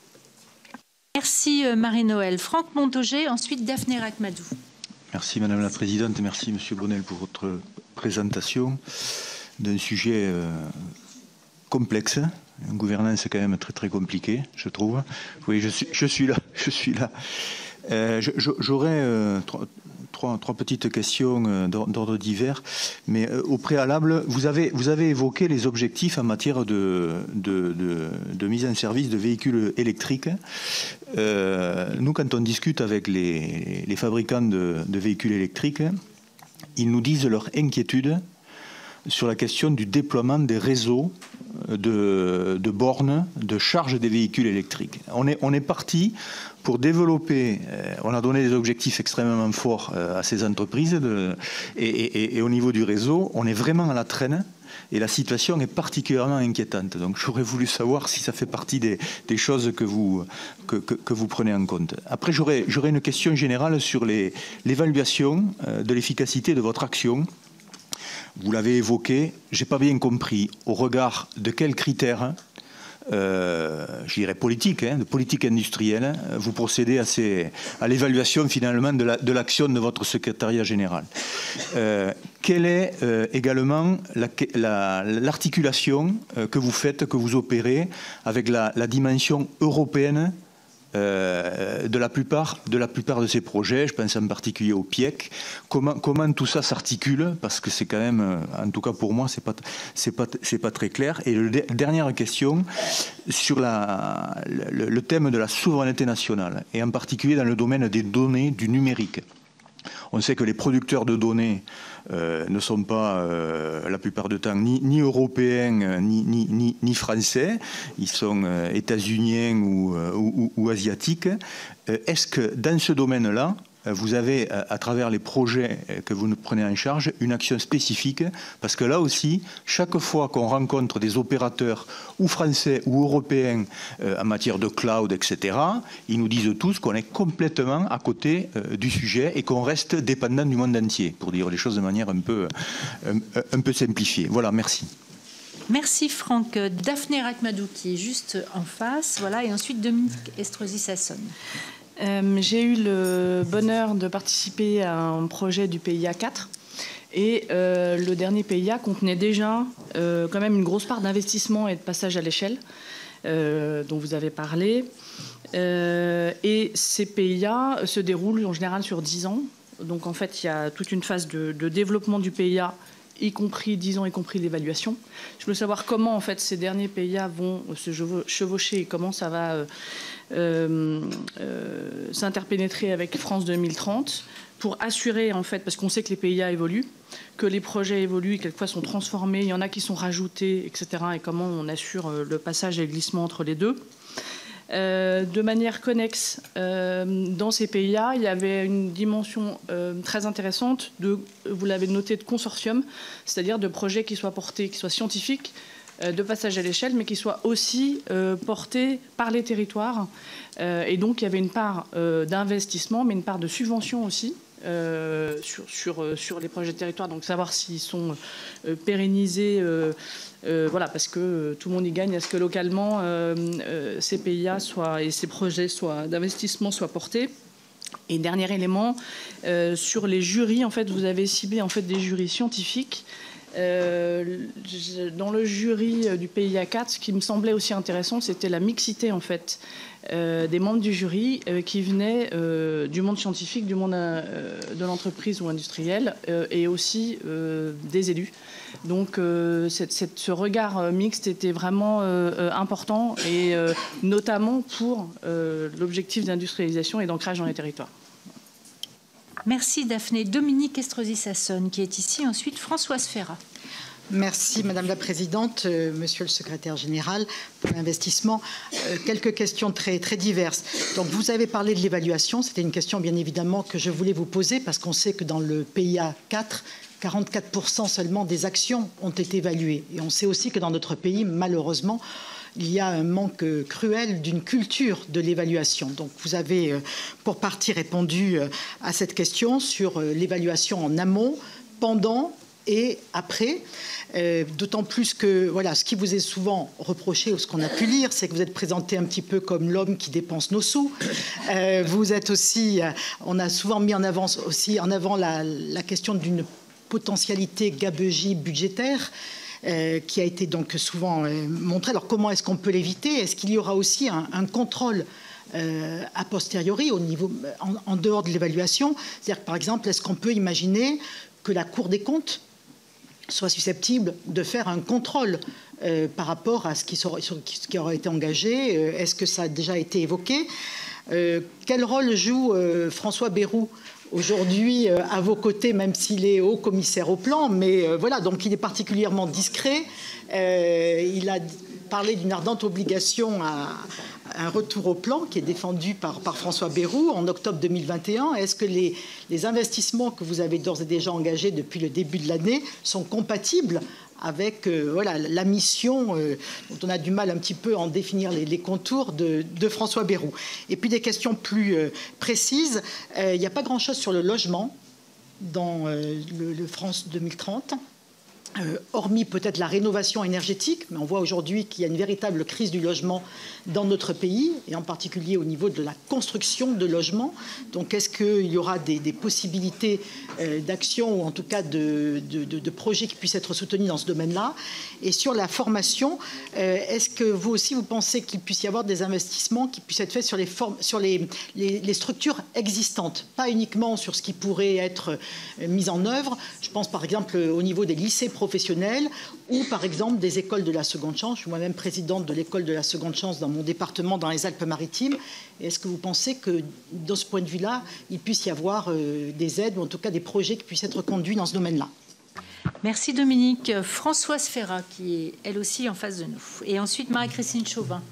Merci Marie-Noëlle. Franck Montaugé, ensuite Daphné Ract-Madoux. Merci Madame la Présidente et merci Monsieur Bonnel pour votre présentation d'un sujet euh, complexe, une gouvernance quand même très très compliquée, je trouve. Oui, je suis, je suis là, je suis là. Euh, J'aurais euh, trois, trois, trois petites questions euh, d'ordre divers, mais euh, au préalable, vous avez, vous avez évoqué les objectifs en matière de, de, de, de mise en service de véhicules électriques. Euh, nous, quand on discute avec les, les fabricants de, de véhicules électriques, ils nous disent leur inquiétude sur la question du déploiement des réseaux de, de bornes de charge des véhicules électriques. On est, on est parti pour développer, euh, on a donné des objectifs extrêmement forts euh, à ces entreprises de, et, et, et au niveau du réseau, on est vraiment à la traîne. Et la situation est particulièrement inquiétante. Donc j'aurais voulu savoir si ça fait partie des, des choses que vous, que, que, que vous prenez en compte. Après, j'aurais une question générale sur l'évaluation de l'efficacité de votre action. Vous l'avez évoqué, je n'ai pas bien compris au regard de quels critères, euh, je dirais politique, hein, de politique industrielle, vous procédez à, ces, à l'évaluation finalement de l'action la, de, de votre secrétariat général. Euh, quelle est euh, également l'articulation la, la, euh, que vous faites, que vous opérez avec la, la dimension européenne Euh, de, la plupart, de la plupart de ces projets, je pense en particulier au P I E C. Comment, comment tout ça s'articule? Parce que c'est quand même, en tout cas pour moi, c'est pas, c'est pas, c'est pas très clair. Et le, dernière question sur la, le, le thème de la souveraineté nationale, et en particulier dans le domaine des données du numérique. On sait que les producteurs de données euh, ne sont pas, euh, la plupart du temps, ni, ni européens, ni, ni, ni, ni français. Ils sont euh, états-uniens ou, ou, ou asiatiques. Euh, Est-ce que dans ce domaine-là, vous avez, à travers les projets que vous nous prenez en charge, une action spécifique? Parce que là aussi, chaque fois qu'on rencontre des opérateurs ou français ou européens euh, en matière de cloud, et cetera, ils nous disent tous qu'on est complètement à côté euh, du sujet et qu'on reste dépendant du monde entier, pour dire les choses de manière un peu, un, un peu simplifiée. Voilà, merci. Merci Franck. Daphné Ract-Madoux qui est juste en face, voilà, et ensuite Dominique Estrosi-Sassone. Euh, j'ai eu le bonheur de participer à un projet du P I A quatre et euh, le dernier P I A contenait déjà euh, quand même une grosse part d'investissement et de passage à l'échelle euh, dont vous avez parlé. Euh, et ces P I A se déroulent en général sur dix ans. Donc en fait, il y a toute une phase de, de développement du P I A, y compris dix ans, y compris l'évaluation. Je veux savoir comment en fait ces derniers P I A vont se chevaucher et comment ça va euh, euh, euh, s'interpénétrer avec France deux mille trente pour assurer en fait, parce qu'on sait que les P I A évoluent, que les projets évoluent, quelquefois sont transformés, il y en a qui sont rajoutés, et cetera. Et comment on assure le passage et le glissement entre les deux. Euh, de manière connexe, euh, dans ces P I A, il y avait une dimension euh, très intéressante, de, vous l'avez noté, de consortium, c'est-à-dire de projets qui soient portés, qui soient scientifiques, euh, de passage à l'échelle, mais qui soient aussi euh, portés par les territoires. Euh, et donc, il y avait une part euh, d'investissement, mais une part de subvention aussi. Euh, sur, sur, sur les projets de territoire, donc savoir s'ils sont euh, pérennisés, euh, euh, voilà, parce que euh, tout le monde y gagne à ce que localement euh, euh, ces P I A soient, et ces projets d'investissement soient portés. Et dernier élément, euh, sur les jurys, en fait, vous avez ciblé en fait des jurys scientifiques. Euh, dans le jury du P I A quatre, ce qui me semblait aussi intéressant, c'était la mixité en fait euh, des membres du jury euh, qui venaient euh, du monde scientifique, du monde euh, de l'entreprise ou industriel euh, et aussi euh, des élus. Donc euh, cette, cette, ce regard mixte était vraiment euh, important et euh, notamment pour euh, l'objectif d'industrialisation et d'ancrage dans les territoires. Merci Daphné. Dominique Estrosi-Sassone qui est ici. Ensuite Françoise Ferrat. Merci Madame la Présidente, euh, Monsieur le Secrétaire Général pour l'investissement. Euh, quelques questions très, très diverses. Donc vous avez parlé de l'évaluation. C'était une question bien évidemment que je voulais vous poser parce qu'on sait que dans le P I A quatre, quarante-quatre pour cent seulement des actions ont été évaluées. Et on sait aussi que dans notre pays, malheureusement, il y a un manque cruel d'une culture de l'évaluation. Donc vous avez pour partie répondu à cette question sur l'évaluation en amont, pendant et après, euh, d'autant plus que voilà, ce qui vous est souvent reproché ou ce qu'on a pu lire, c'est que vous êtes présenté un petit peu comme l'homme qui dépense nos sous. Euh, vous êtes aussi, euh, on a souvent mis en avant aussi en avant la, la question d'une potentialité gabegie budgétaire. Euh, qui a été donc souvent euh, montrée. Alors comment est-ce qu'on peut l'éviter? Est-ce qu'il y aura aussi un, un contrôle euh, a posteriori au niveau, en, en dehors de l'évaluation? C'est-à-dire que par exemple, est-ce qu'on peut imaginer que la Cour des comptes soit susceptible de faire un contrôle euh, par rapport à ce qui, sera, ce qui aura été engagé? euh, Est-ce que ça a déjà été évoqué? euh, Quel rôle joue euh, François Bayrou aujourd'hui euh, à vos côtés, même s'il est haut commissaire au plan? Mais euh, voilà, donc il est particulièrement discret. Euh, il a parlé d'une ardente obligation à un retour au plan qui est défendu par, par François Bayrou en octobre deux mille vingt et un. Est-ce que les, les investissements que vous avez d'ores et déjà engagés depuis le début de l'année sont compatibles avec euh, voilà, la mission euh, dont on a du mal un petit peu à en définir les, les contours de, de François Bayrou? Et puis des questions plus euh, précises. Il euh, n'y a pas grand-chose sur le logement dans euh, le, le France deux mille trente. Euh, hormis peut-être la rénovation énergétique, mais on voit aujourd'hui qu'il y a une véritable crise du logement dans notre pays, et en particulier au niveau de la construction de logements. Donc est-ce qu'il y aura des, des possibilités euh, d'action, ou en tout cas de, de, de, de projets qui puissent être soutenus dans ce domaine-là? Et sur la formation, euh, est-ce que vous aussi vous pensez qu'il puisse y avoir des investissements qui puissent être faits sur les, formes, sur les, les, les structures existantes, pas uniquement sur ce qui pourrait être euh, mis en œuvre? Je pense par exemple au niveau des lycées professionnels ou par exemple des écoles de la seconde chance. Je suis moi-même présidente de l'école de la seconde chance dans mon département, dans les Alpes-Maritimes. Est-ce que vous pensez que, de ce point de vue-là, il puisse y avoir euh, des aides ou en tout cas des projets qui puissent être conduits dans ce domaine-là? Merci Dominique. Françoise Ferrat, qui est elle aussi en face de nous. Et ensuite Marie-Christine Chauvin.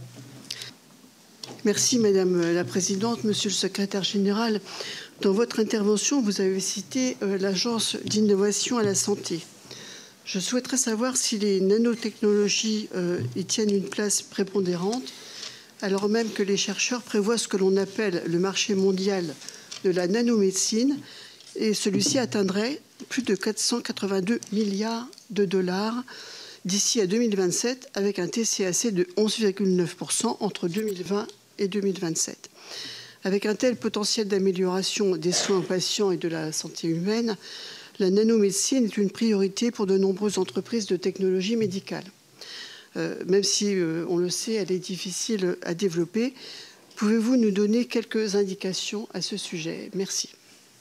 Merci Madame la Présidente, Monsieur le Secrétaire Général. Dans votre intervention, vous avez cité euh, l'Agence d'innovation à la santé. Je souhaiterais savoir si les nanotechnologies euh, y tiennent une place prépondérante, alors même que les chercheurs prévoient ce que l'on appelle le marché mondial de la nanomédecine, et celui-ci atteindrait plus de quatre cent quatre-vingt-deux milliards de dollars d'ici à deux mille vingt-sept, avec un T C A C de onze virgule neuf pour cent entre deux mille vingt et deux mille vingt-sept. Avec un tel potentiel d'amélioration des soins aux patients et de la santé humaine, la nanomédecine est une priorité pour de nombreuses entreprises de technologie médicale. Euh, même si, euh, on le sait, elle est difficile à développer. Pouvez-vous nous donner quelques indications à ce sujet? Merci.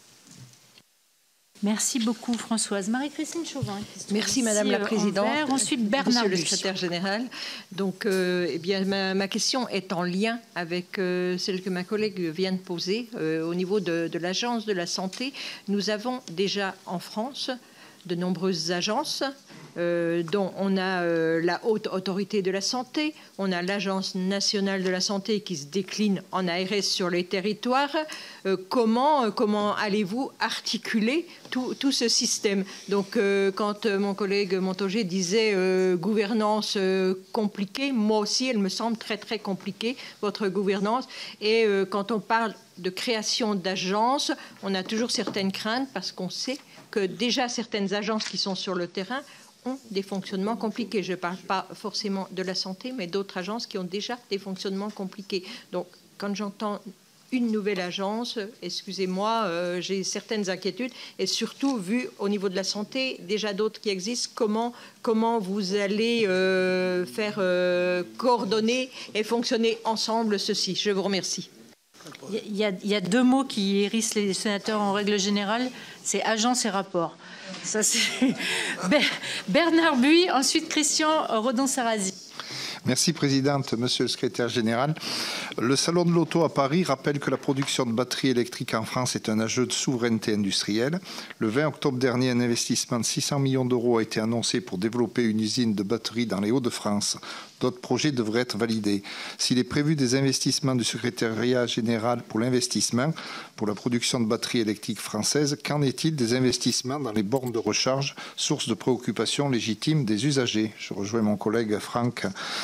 Merci beaucoup Françoise. Marie-Christine Chauvin. Merci Madame la Présidente. Envers. Ensuite Bernard Monsieur le Buis. Secrétaire Général. Donc, euh, eh bien, ma, ma question est en lien avec euh, celle que ma collègue vient de poser. Euh, au niveau de, de l'Agence de la santé, nous avons déjà en France de nombreuses agences, euh, dont on a euh, la Haute Autorité de la Santé, on a l'Agence nationale de la santé qui se décline en A R S sur les territoires. Euh, comment euh, comment allez-vous articuler tout, tout ce système? Donc, euh, quand euh, mon collègue Montaugé disait euh, gouvernance euh, compliquée, moi aussi, elle me semble très, très compliquée, votre gouvernance. Et euh, quand on parle de création d'agences, on a toujours certaines craintes parce qu'on sait que déjà certaines agences qui sont sur le terrain ont des fonctionnements compliqués. Je ne parle pas forcément de la santé, mais d'autres agences qui ont déjà des fonctionnements compliqués. Donc, quand j'entends une nouvelle agence, excusez-moi, euh, j'ai certaines inquiétudes, et surtout, vu au niveau de la santé, déjà d'autres qui existent, comment, comment vous allez euh, faire euh, coordonner et fonctionner ensemble ceci? Je vous remercie. Il y, a, il y a deux mots qui hérissent les sénateurs en règle générale, c'est agence et rapport. Ça, c'est Bernard Buis, ensuite Christian Redon-Sarrazy. Merci Présidente, Monsieur le Secrétaire Général. Le Salon de l'Auto à Paris rappelle que la production de batteries électriques en France est un enjeu de souveraineté industrielle. Le vingt octobre dernier, un investissement de six cents millions d'euros a été annoncé pour développer une usine de batteries dans les Hauts-de-France. D'autres projets devraient être validés. S'il est prévu des investissements du Secrétariat général pour l'investissement pour la production de batteries électriques françaises, qu'en est-il des investissements dans les bornes de recharge, source de préoccupation légitime des usagers? Je rejoins mon collègue Franck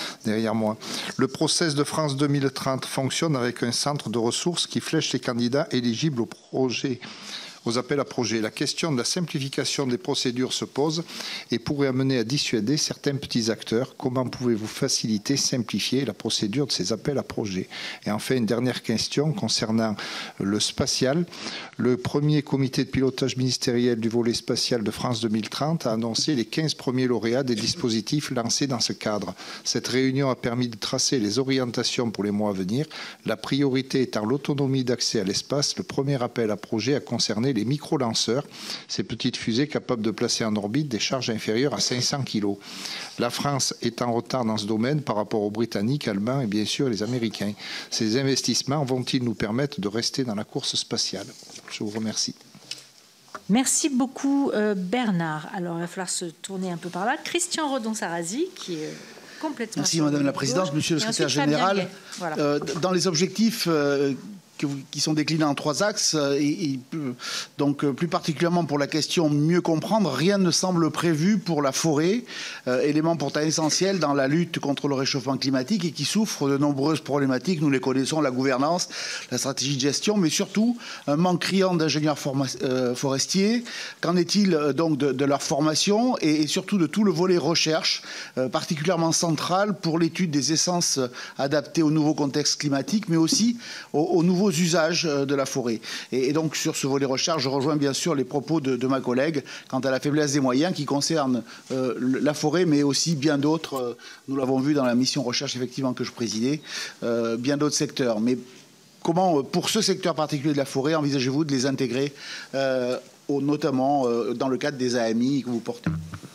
derrière moi. Le process de France deux mille trente fonctionne avec un centre de ressources qui flèche les candidats éligibles au projet, aux appels à projets. La question de la simplification des procédures se pose et pourrait amener à dissuader certains petits acteurs. Comment pouvez-vous faciliter, simplifier la procédure de ces appels à projets? Et enfin, une dernière question concernant le spatial. Le premier comité de pilotage ministériel du volet spatial de France deux mille trente a annoncé les quinze premiers lauréats des dispositifs lancés dans ce cadre. Cette réunion a permis de tracer les orientations pour les mois à venir. La priorité étant l'autonomie d'accès à l'espace, le premier appel à projet a concerné les micro-lanceurs, ces petites fusées capables de placer en orbite des charges inférieures à cinq cents kilos. La France est en retard dans ce domaine par rapport aux Britanniques, Allemands et bien sûr les Américains. Ces investissements vont-ils nous permettre de rester dans la course spatiale? Je vous remercie. Merci beaucoup euh, Bernard. Alors il va falloir se tourner un peu par là. Christian Rodon-Sarrazy qui est complètement... Merci Madame la Présidente, Monsieur le Secrétaire Général. Voilà. Euh, dans les objectifs... Euh, qui sont déclinés en trois axes et, et donc plus particulièrement pour la question mieux comprendre, rien ne semble prévu pour la forêt, euh, élément pourtant essentiel dans la lutte contre le réchauffement climatique et qui souffre de nombreuses problématiques. Nous les connaissons, la gouvernance, la stratégie de gestion, mais surtout un manque criant d'ingénieurs euh, forestiers. Qu'en est-il euh, donc de, de leur formation et, et surtout de tout le volet recherche, euh, particulièrement central pour l'étude des essences adaptées au nouveau contexte climatique, mais aussi aux, aux nouveaux usages de la forêt. Et, et donc sur ce volet recherche, je rejoins bien sûr les propos de, de ma collègue quant à la faiblesse des moyens qui concernent euh, la forêt, mais aussi bien d'autres, euh, nous l'avons vu dans la mission recherche effectivement que je présidais, euh, bien d'autres secteurs. Mais comment, pour ce secteur particulier de la forêt, envisagez-vous de les intégrer, euh, au, notamment euh, dans le cadre des A M I que vous portez?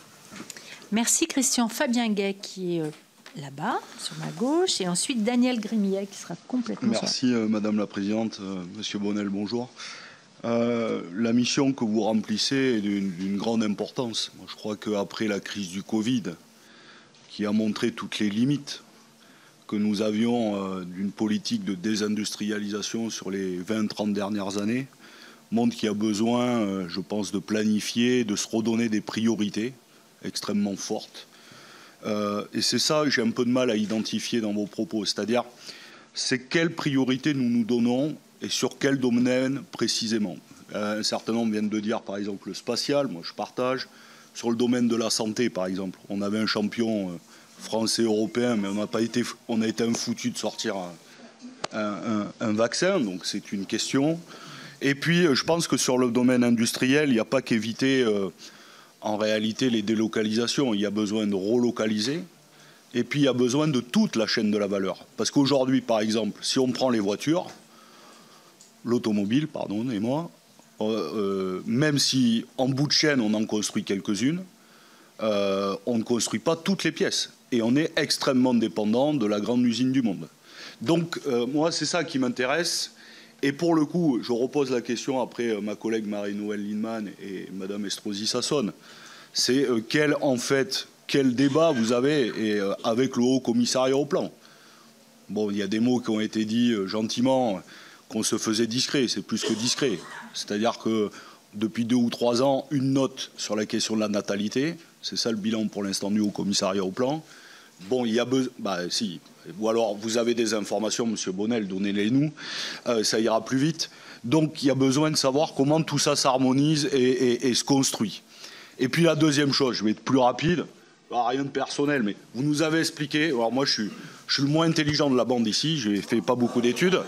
Merci Christian. Fabien Gay qui est... Euh... là-bas, sur ma gauche, et ensuite Daniel Grimillet qui sera complètement... Merci euh, Madame la Présidente. Euh, Monsieur Bonnel, bonjour. Euh, la mission que vous remplissez est d'une grande importance. Moi, je crois qu'après la crise du Covid, qui a montré toutes les limites que nous avions euh, d'une politique de désindustrialisation sur les vingt trente dernières années, montre qu'il y a besoin, euh, je pense, de planifier, de se redonner des priorités extrêmement fortes. Euh, et c'est ça que j'ai un peu de mal à identifier dans vos propos, c'est-à-dire c'est quelles priorités nous nous donnons et sur quel domaine précisément. Euh, un certain nombre viennent de dire par exemple le spatial, moi je partage. Sur le domaine de la santé par exemple, on avait un champion euh, français européen, mais on n'a pas été, on a été infoutu de sortir un, un, un vaccin, donc c'est une question. Et puis je pense que sur le domaine industriel, il n'y a pas qu'éviter... Euh, en réalité, les délocalisations, il y a besoin de relocaliser et puis il y a besoin de toute la chaîne de la valeur. Parce qu'aujourd'hui, par exemple, si on prend les voitures, l'automobile, pardonnez-moi, euh, euh, même si en bout de chaîne, on en construit quelques-unes, euh, on ne construit pas toutes les pièces. Et on est extrêmement dépendant de la grande usine du monde. Donc, euh, moi, c'est ça qui m'intéresse. Et pour le coup, je repose la question après ma collègue Marie-Noëlle Lienemann et Madame Estrosi Sassone. C'est euh, quel, en fait, quel débat vous avez et, euh, avec le Haut Commissariat au Plan. Bon, il y a des mots qui ont été dits euh, gentiment, qu'on se faisait discret. C'est plus que discret. C'est-à-dire que depuis deux ou trois ans, une note sur la question de la natalité. C'est ça le bilan pour l'instant du Haut Commissariat au Plan. Bon, il y a besoin... Bah, si... Ou alors, vous avez des informations, Monsieur Bonnel, donnez-les nous, euh, ça ira plus vite. Donc, il y a besoin de savoir comment tout ça s'harmonise et, et, et se construit. Et puis, la deuxième chose, je vais être plus rapide, alors, rien de personnel, mais vous nous avez expliqué, alors moi, je suis, je suis le moins intelligent de la bande ici, je n'ai fait pas beaucoup d'études,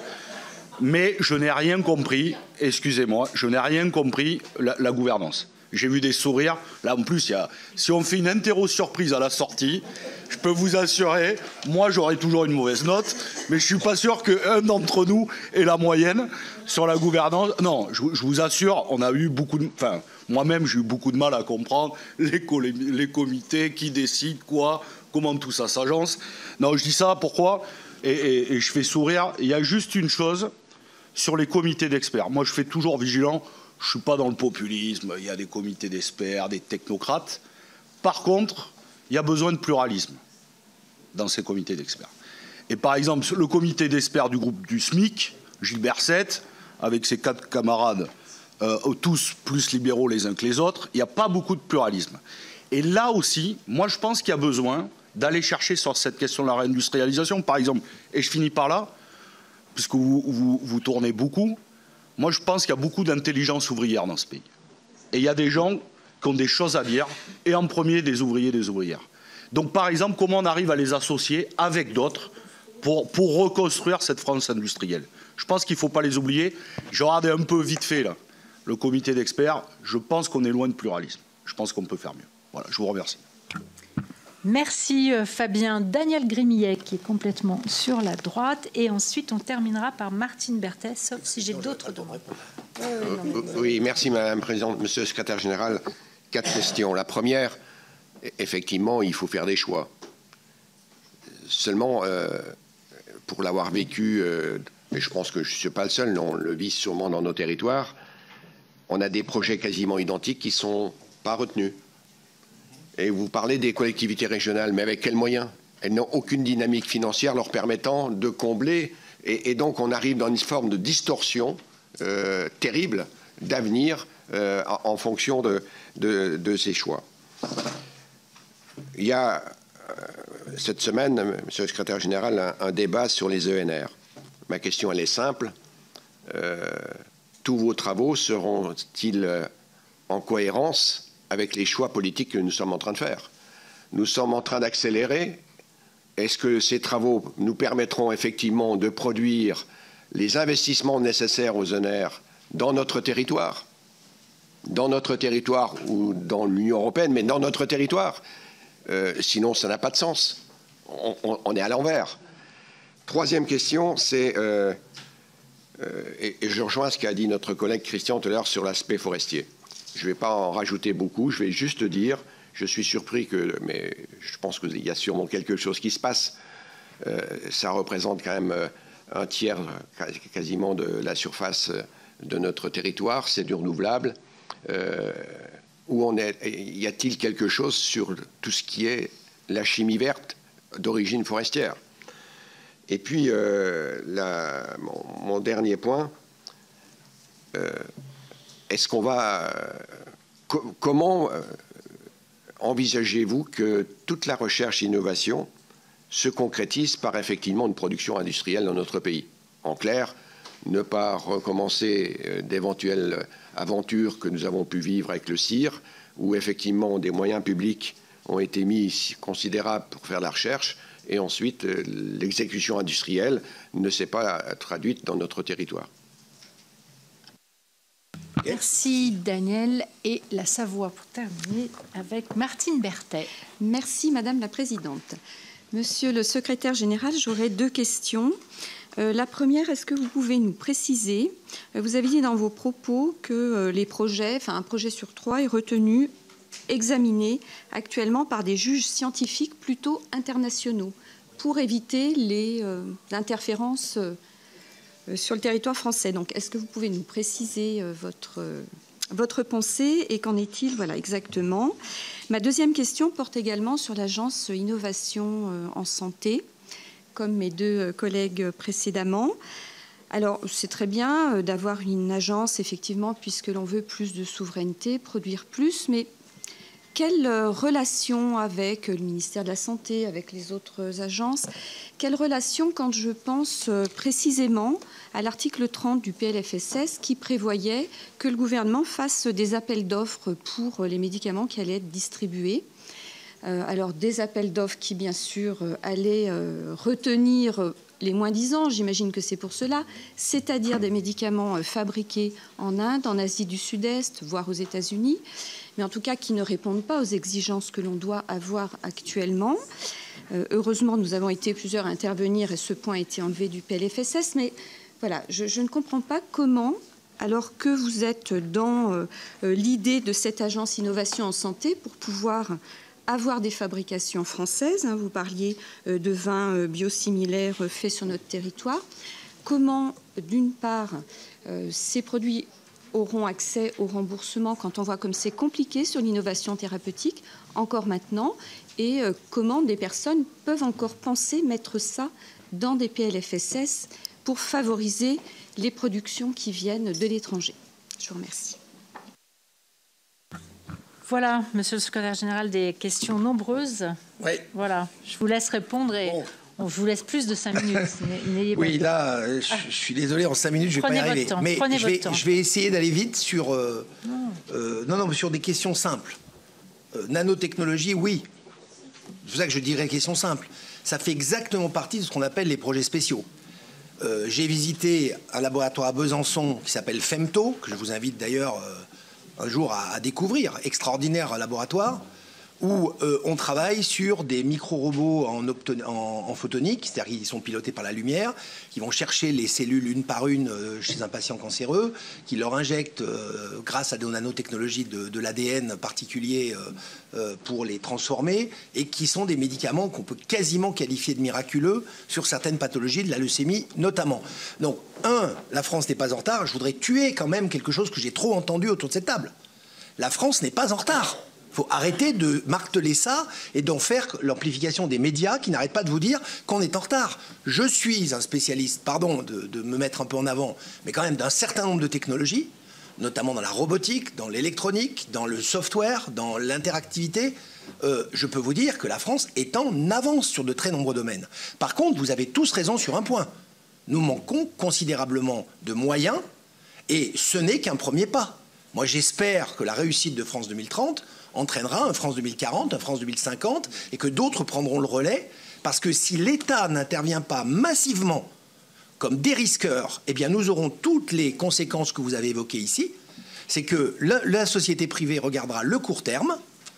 mais je n'ai rien compris, excusez-moi, je n'ai rien compris, la, la gouvernance. J'ai vu des sourires. Là, en plus, il y a, si on fait une interro surprise à la sortie, je peux vous assurer, moi, j'aurai toujours une mauvaise note, mais je ne suis pas sûr qu'un d'entre nous ait la moyenne sur la gouvernance. Non, je, je vous assure, on a eu beaucoup de... Enfin, moi-même, j'ai eu beaucoup de mal à comprendre les, les comités, qui décident quoi, comment tout ça s'agence. Non, je dis ça, pourquoi et, et, et je fais sourire. Il y a juste une chose sur les comités d'experts. Moi, je fais toujours vigilant. Je ne suis pas dans le populisme, il y a des comités d'experts, des technocrates. Par contre, il y a besoin de pluralisme dans ces comités d'experts. Et par exemple, le comité d'experts du groupe du SMIC, Gilbert Sept, avec ses quatre camarades, euh, tous plus libéraux les uns que les autres, il n'y a pas beaucoup de pluralisme. Et là aussi, moi je pense qu'il y a besoin d'aller chercher sur cette question de la réindustrialisation, par exemple, et je finis par là, puisque vous, vous, vous tournez beaucoup, moi je pense qu'il y a beaucoup d'intelligence ouvrière dans ce pays. Et il y a des gens qui ont des choses à dire, et en premier des ouvriers et des ouvrières. Donc par exemple, comment on arrive à les associer avec d'autres pour, pour reconstruire cette France industrielle. Je pense qu'il ne faut pas les oublier. J'ai regardé un peu vite fait là, le comité d'experts, je pense qu'on est loin de pluralisme. Je pense qu'on peut faire mieux. Voilà, je vous remercie. Merci Fabien. Daniel Grimillet qui est complètement sur la droite. Et ensuite, on terminera par Martine Berthet, sauf si j'ai d'autres demandes. Euh, oui, merci Madame la Présidente. Monsieur le Secrétaire Général, quatre questions. La première, effectivement, il faut faire des choix. Seulement, euh, pour l'avoir vécu, euh, et je pense que je ne suis pas le seul, on le vit sûrement dans nos territoires, on a des projets quasiment identiques qui ne sont pas retenus. Et vous parlez des collectivités régionales, mais avec quels moyens? Elles n'ont aucune dynamique financière leur permettant de combler. Et, et donc, on arrive dans une forme de distorsion euh, terrible d'avenir euh, en, en fonction de, de, de ces choix. Il y a euh, cette semaine, Monsieur le Secrétaire Général, un, un débat sur les E N R. Ma question, elle est simple. Euh, tous vos travaux seront-ils euh, en cohérence avec les choix politiques que nous sommes en train de faire? Nous sommes en train d'accélérer. Est-ce que ces travaux nous permettront effectivement de produire les investissements nécessaires aux E N R dans notre territoire, dans notre territoire ou dans l'Union européenne, mais dans notre territoire? euh, Sinon, ça n'a pas de sens. On, on, on est à l'envers. Troisième question, c'est, euh, euh, et, et je rejoins ce qu'a dit notre collègue Christian tout à l'heure sur l'aspect forestier. Je ne vais pas en rajouter beaucoup, je vais juste dire, je suis surpris que, mais je pense qu'il y a sûrement quelque chose qui se passe. Euh, ça représente quand même euh, un tiers quasiment de la surface de notre territoire, c'est du renouvelable. Euh, où on est, y a-t-il quelque chose sur tout ce qui est la chimie verte d'origine forestière? Et puis, euh, la, mon, mon dernier point, euh, est-ce qu'on va... Euh, co comment euh, envisagez-vous que toute la recherche et innovation se concrétise par effectivement une production industrielle dans notre pays? En clair, ne pas recommencer euh, d'éventuelles aventures que nous avons pu vivre avec le C I R, où effectivement des moyens publics ont été mis considérables pour faire la recherche, et ensuite euh, l'exécution industrielle ne s'est pas traduite dans notre territoire. Merci Daniel. Et la Savoie pour terminer avec Martine Berthet. Merci Madame la Présidente. Monsieur le Secrétaire Général, j'aurais deux questions. Euh, la première, est-ce que vous pouvez nous préciser, euh, vous avez dit dans vos propos que euh, les projets, enfin un projet sur trois est retenu, examiné actuellement par des juges scientifiques plutôt internationaux pour éviter les euh, interférences euh, sur le territoire français. Donc, est-ce que vous pouvez nous préciser euh, votre, euh, votre pensée et qu'en est-il voilà, exactement? Ma deuxième question porte également sur l'agence Innovation euh, en Santé, comme mes deux euh, collègues précédemment. Alors, c'est très bien euh, d'avoir une agence, effectivement, puisque l'on veut plus de souveraineté, produire plus, mais quelle relation avec le ministère de la Santé, avec les autres agences? Quelle relation quand je pense précisément à l'article trente du P L F S S qui prévoyait que le gouvernement fasse des appels d'offres pour les médicaments qui allaient être distribués? Euh, alors, des appels d'offres qui, bien sûr, allaient euh, retenir les moins-disants, j'imagine que c'est pour cela, c'est-à-dire des médicaments fabriqués en Inde, en Asie du Sud-Est, voire aux États-Unis, mais en tout cas qui ne répondent pas aux exigences que l'on doit avoir actuellement. Euh, heureusement, nous avons été plusieurs à intervenir et ce point a été enlevé du P L F S S, mais voilà, je, je ne comprends pas comment, alors que vous êtes dans euh, l'idée de cette agence Innovation en Santé pour pouvoir avoir des fabrications françaises, hein, vous parliez euh, de vins euh, biosimilaires euh, faits sur notre territoire, comment, d'une part, euh, ces produits auront accès au remboursement quand on voit comme c'est compliqué sur l'innovation thérapeutique, encore maintenant, et euh, comment des personnes peuvent encore penser mettre ça dans des P L F S S pour favoriser les productions qui viennent de l'étranger. Je vous remercie. voilà, Monsieur le Secrétaire Général, des questions nombreuses. Oui. Voilà, je vous laisse répondre et bon. On je vous laisse plus de cinq minutes. Oui, là, je, je suis désolé, en cinq minutes, je ne vais pas y arriver. Temps, mais je vais, temps. je vais essayer d'aller vite sur, euh, euh, non, non, sur des questions simples. Euh, nanotechnologie, oui. C'est pour ça que je dirais question simple. Ça fait exactement partie de ce qu'on appelle les projets spéciaux. Euh, J'ai visité un laboratoire à Besançon qui s'appelle Femto, que je vous invite d'ailleurs euh, un jour à, à découvrir. Extraordinaire laboratoire, où euh, on travaille sur des micro-robots en, en, en photonique, c'est-à-dire qu'ils sont pilotés par la lumière, qui vont chercher les cellules une par une euh, chez un patient cancéreux, qui leur injectent, euh, grâce à des nanotechnologies, de, de l'A D N particulier euh, euh, pour les transformer, et qui sont des médicaments qu'on peut quasiment qualifier de miraculeux sur certaines pathologies, de la leucémie notamment. Donc, un, la France n'est pas en retard. Je voudrais tuer quand même quelque chose que j'ai trop entendu autour de cette table. La France n'est pas en retard. Il faut arrêter de marteler ça et d'en faire l'amplification des médias qui n'arrêtent pas de vous dire qu'on est en retard. Je suis un spécialiste, pardon de, de me mettre un peu en avant, mais quand même d'un certain nombre de technologies, notamment dans la robotique, dans l'électronique, dans le software, dans l'interactivité. Euh, je peux vous dire que la France est en avance sur de très nombreux domaines. Par contre, vous avez tous raison sur un point. Nous manquons considérablement de moyens et ce n'est qu'un premier pas. Moi, j'espère que la réussite de France deux mille trente entraînera un France deux mille quarante, un France deux mille cinquante, et que d'autres prendront le relais, parce que si l'État n'intervient pas massivement comme dérisqueur, eh bien nous aurons toutes les conséquences que vous avez évoquées ici. C'est que la, la société privée regardera le court terme,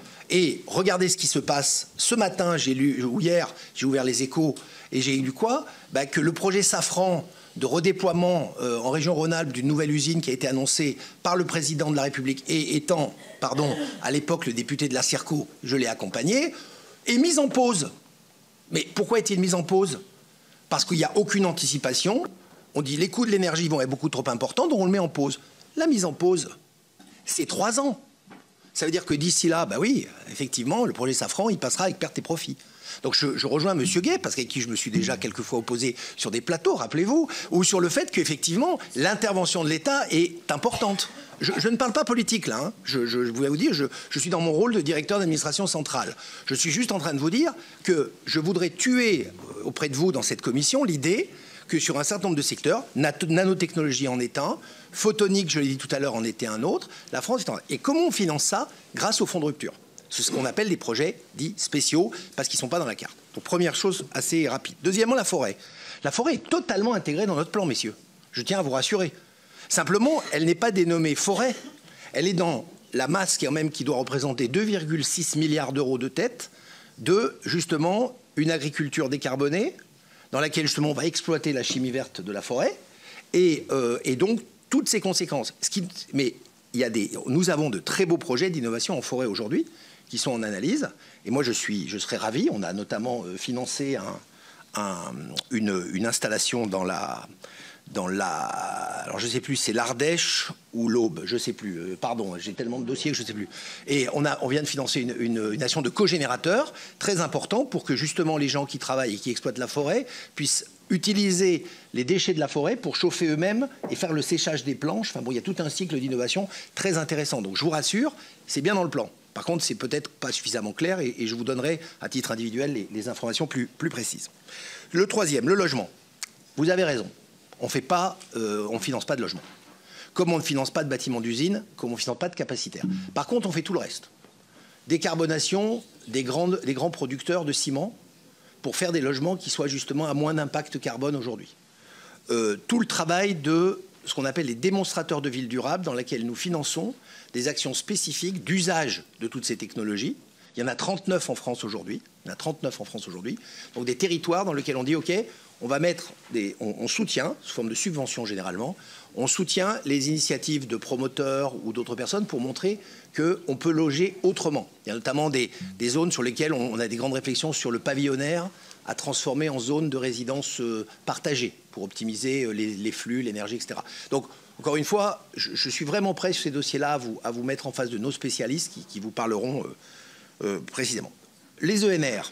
et regardez ce qui se passe. Ce matin, j'ai lu, ou hier, j'ai ouvert les Échos, et j'ai lu quoi bah, que le projet Safran de redéploiement euh, en région Rhône-Alpes d'une nouvelle usine qui a été annoncée par le président de la République et étant, pardon, à l'époque le député de la Circo, je l'ai accompagné, est mise en pause. Mais pourquoi est-il mis en pause? Parce qu'il n'y a aucune anticipation. On dit les coûts de l'énergie vont être beaucoup trop importants, donc on le met en pause. La mise en pause, c'est trois ans. Ça veut dire que d'ici là, bah oui, effectivement, le projet Safran, il passera avec perte et profit. Donc je, je rejoins M. Gay, parce qu'avec qui je me suis déjà quelquefois opposé sur des plateaux, rappelez-vous, ou sur le fait qu'effectivement, l'intervention de l'État est importante. Je, je ne parle pas politique, là. Hein. Je, je, je voulais vous dire, je, je suis dans mon rôle de directeur d'administration centrale. Je suis juste en train de vous dire que je voudrais tuer auprès de vous, dans cette commission, l'idée que sur un certain nombre de secteurs, nanotechnologie en est un, photonique, je l'ai dit tout à l'heure, en était un autre, la France est en... Et comment on finance ça? Grâce au fonds de rupture. C'est ce qu'on appelle des projets dits spéciaux, parce qu'ils ne sont pas dans la carte. Donc première chose assez rapide. Deuxièmement, la forêt. La forêt est totalement intégrée dans notre plan, messieurs. Je tiens à vous rassurer. Simplement, elle n'est pas dénommée forêt. Elle est dans la masse qui, même, qui doit représenter deux virgule six milliards d'euros de tête de, justement, une agriculture décarbonée, dans laquelle, justement, on va exploiter la chimie verte de la forêt, et, euh, et donc, toutes ces conséquences. Ce qui, mais il y a des, nous avons de très beaux projets d'innovation en forêt aujourd'hui, qui sont en analyse. Et moi, je, suis, je serais ravi. On a notamment euh, financé un, un, une, une installation dans la... Dans la alors, je ne sais plus, c'est l'Ardèche ou l'Aube, je ne sais plus. Euh, pardon, j'ai tellement de dossiers que je ne sais plus. Et on, a, on vient de financer une, une, une action de cogénérateur très important pour que, justement, les gens qui travaillent et qui exploitent la forêt puissent utiliser les déchets de la forêt pour chauffer eux-mêmes et faire le séchage des planches. Enfin bon, il y a tout un cycle d'innovation très intéressant. Donc, je vous rassure, c'est bien dans le plan. Par contre, c'est peut-être pas suffisamment clair et, et je vous donnerai à titre individuel les, les informations plus, plus précises. Le troisième, le logement. Vous avez raison. On fait pas, euh, on finance pas de logement. Comme on ne finance pas de bâtiments d'usine, comme on ne finance pas de capacitaires. Par contre, on fait tout le reste. Décarbonation des, grandes, des grands producteurs de ciment pour faire des logements qui soient justement à moins d'impact carbone aujourd'hui. Euh, tout le travail de ce qu'on appelle les démonstrateurs de villes durables, dans lesquels nous finançons des actions spécifiques d'usage de toutes ces technologies. Il y en a trente-neuf en France aujourd'hui. Il y en a trente-neuf en France aujourd'hui. Donc des territoires dans lesquels on dit OK, on va mettre des, on, on soutient sous forme de subvention généralement, on soutient les initiatives de promoteurs ou d'autres personnes pour montrer qu'on peut loger autrement. Il y a notamment des, des zones sur lesquelles on, on a des grandes réflexions sur le pavillonnaire à transformer en zone de résidence euh, partagée pour optimiser les, les flux, l'énergie, et cetera. Donc encore une fois, je, je suis vraiment prêt sur ces dossiers-là à vous, à vous mettre en face de nos spécialistes qui, qui vous parleront euh, euh, précisément. Les E N R.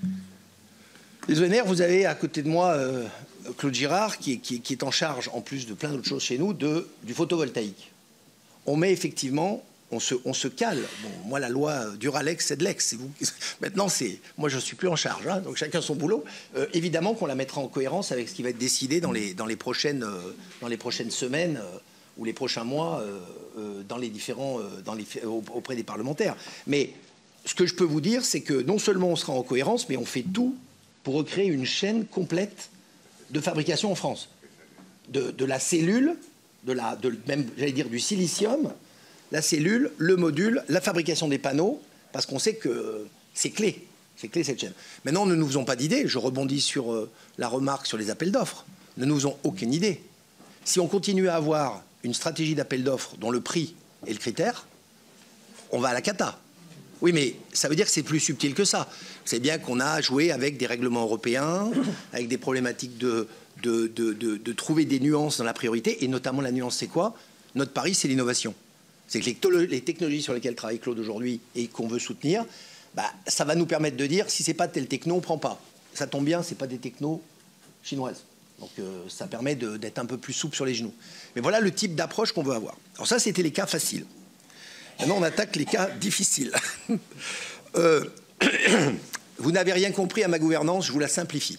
Les E N R, vous avez à côté de moi euh, Claude Girard, qui est, qui, qui est en charge, en plus de plein d'autres choses chez nous, de, du photovoltaïque. On met effectivement on se, on se cale. Bon, moi, la loi Duralex, c'est de l'ex. Vous... Maintenant, c'est moi, je ne suis plus en charge, hein, donc chacun son boulot. Euh, évidemment qu'on la mettra en cohérence avec ce qui va être décidé dans les, dans les, prochaines, euh, dans les prochaines semaines euh, ou les prochains mois euh, euh, dans les différents, euh, dans les, auprès des parlementaires. Mais ce que je peux vous dire, c'est que non seulement on sera en cohérence, mais on fait tout pour recréer une chaîne complète de fabrication en France. De, de la cellule, de la, de, même, j'allais dire, du silicium, la cellule, le module, la fabrication des panneaux, parce qu'on sait que c'est clé, c'est clé cette chaîne. Maintenant, ne nous faisons pas d'idées, je rebondis sur euh, la remarque sur les appels d'offres, ne nous faisons aucune idée. Si on continue à avoir une stratégie d'appel d'offres dont le prix est le critère, on va à la cata. Oui, mais ça veut dire que c'est plus subtil que ça. C'est bien qu'on a joué avec des règlements européens, avec des problématiques de, de, de, de, de trouver des nuances dans la priorité, et notamment la nuance, c'est quoi? Notre pari, c'est l'innovation. C'est que les, les technologies sur lesquelles travaille Claude aujourd'hui et qu'on veut soutenir, bah, ça va nous permettre de dire, si c'est pas telle techno, on prend pas. Ça tombe bien, c'est pas des technos chinoises. Donc euh, ça permet d'être un peu plus souple sur les genoux. Mais voilà le type d'approche qu'on veut avoir. Alors ça, c'était les cas faciles. Maintenant, on attaque les cas difficiles. euh, vous n'avez rien compris à ma gouvernance, je vous la simplifie.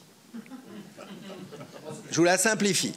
Je vous la simplifie.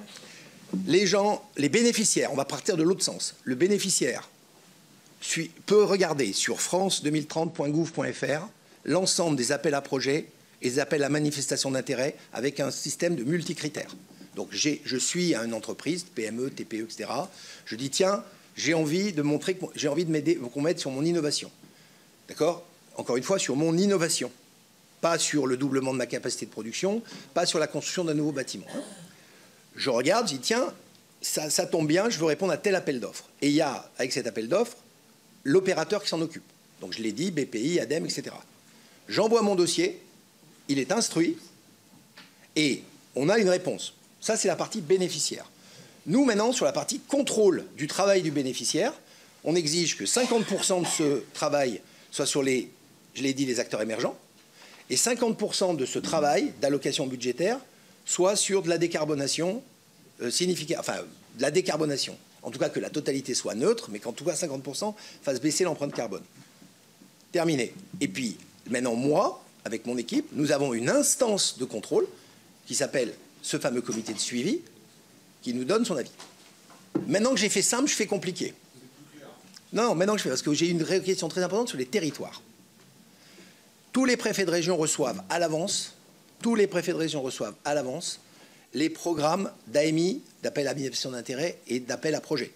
Les gens, les bénéficiaires, on va partir de l'autre sens. Le bénéficiaire suit, peut regarder sur france deux mille trente point gouv point f r l'ensemble des appels à projets et des appels à manifestation d'intérêt avec un système de multicritères. Donc je suis à une entreprise, P M E, T P E, et cetera. Je dis, tiens, j'ai envie de montrer que j'ai envie de m'aider, qu'on m'aide sur mon innovation. D'accord? Encore une fois, sur mon innovation. Pas sur le doublement de ma capacité de production, pas sur la construction d'un nouveau bâtiment. Je regarde, je dis, tiens, ça, ça tombe bien, je veux répondre à tel appel d'offres. Et il y a, avec cet appel d'offres, l'opérateur qui s'en occupe. Donc je l'ai dit, B P I, ADEME, et cetera. J'envoie mon dossier, il est instruit, et on a une réponse. Ça, c'est la partie bénéficiaire. Nous, maintenant, sur la partie contrôle du travail du bénéficiaire, on exige que cinquante pour cent de ce travail soit sur les, je l'ai dit, les acteurs émergents, et cinquante pour cent de ce travail d'allocation budgétaire soit sur de la décarbonation euh, significative, enfin, de la décarbonation. En tout cas, que la totalité soit neutre, mais qu'en tout cas, cinquante pour cent fasse baisser l'empreinte carbone. Terminé. Et puis, maintenant, moi, avec mon équipe, nous avons une instance de contrôle qui s'appelle ce fameux comité de suivi, qui nous donne son avis. Maintenant que j'ai fait simple, je fais compliqué. Non, maintenant que je fais, parce que j'ai une question très importante sur les territoires. Tous les préfets de région reçoivent à l'avance, tous les préfets de région reçoivent à l'avance les programmes d'A M I, d'appel à manifestation d'intérêt et d'appel à projet.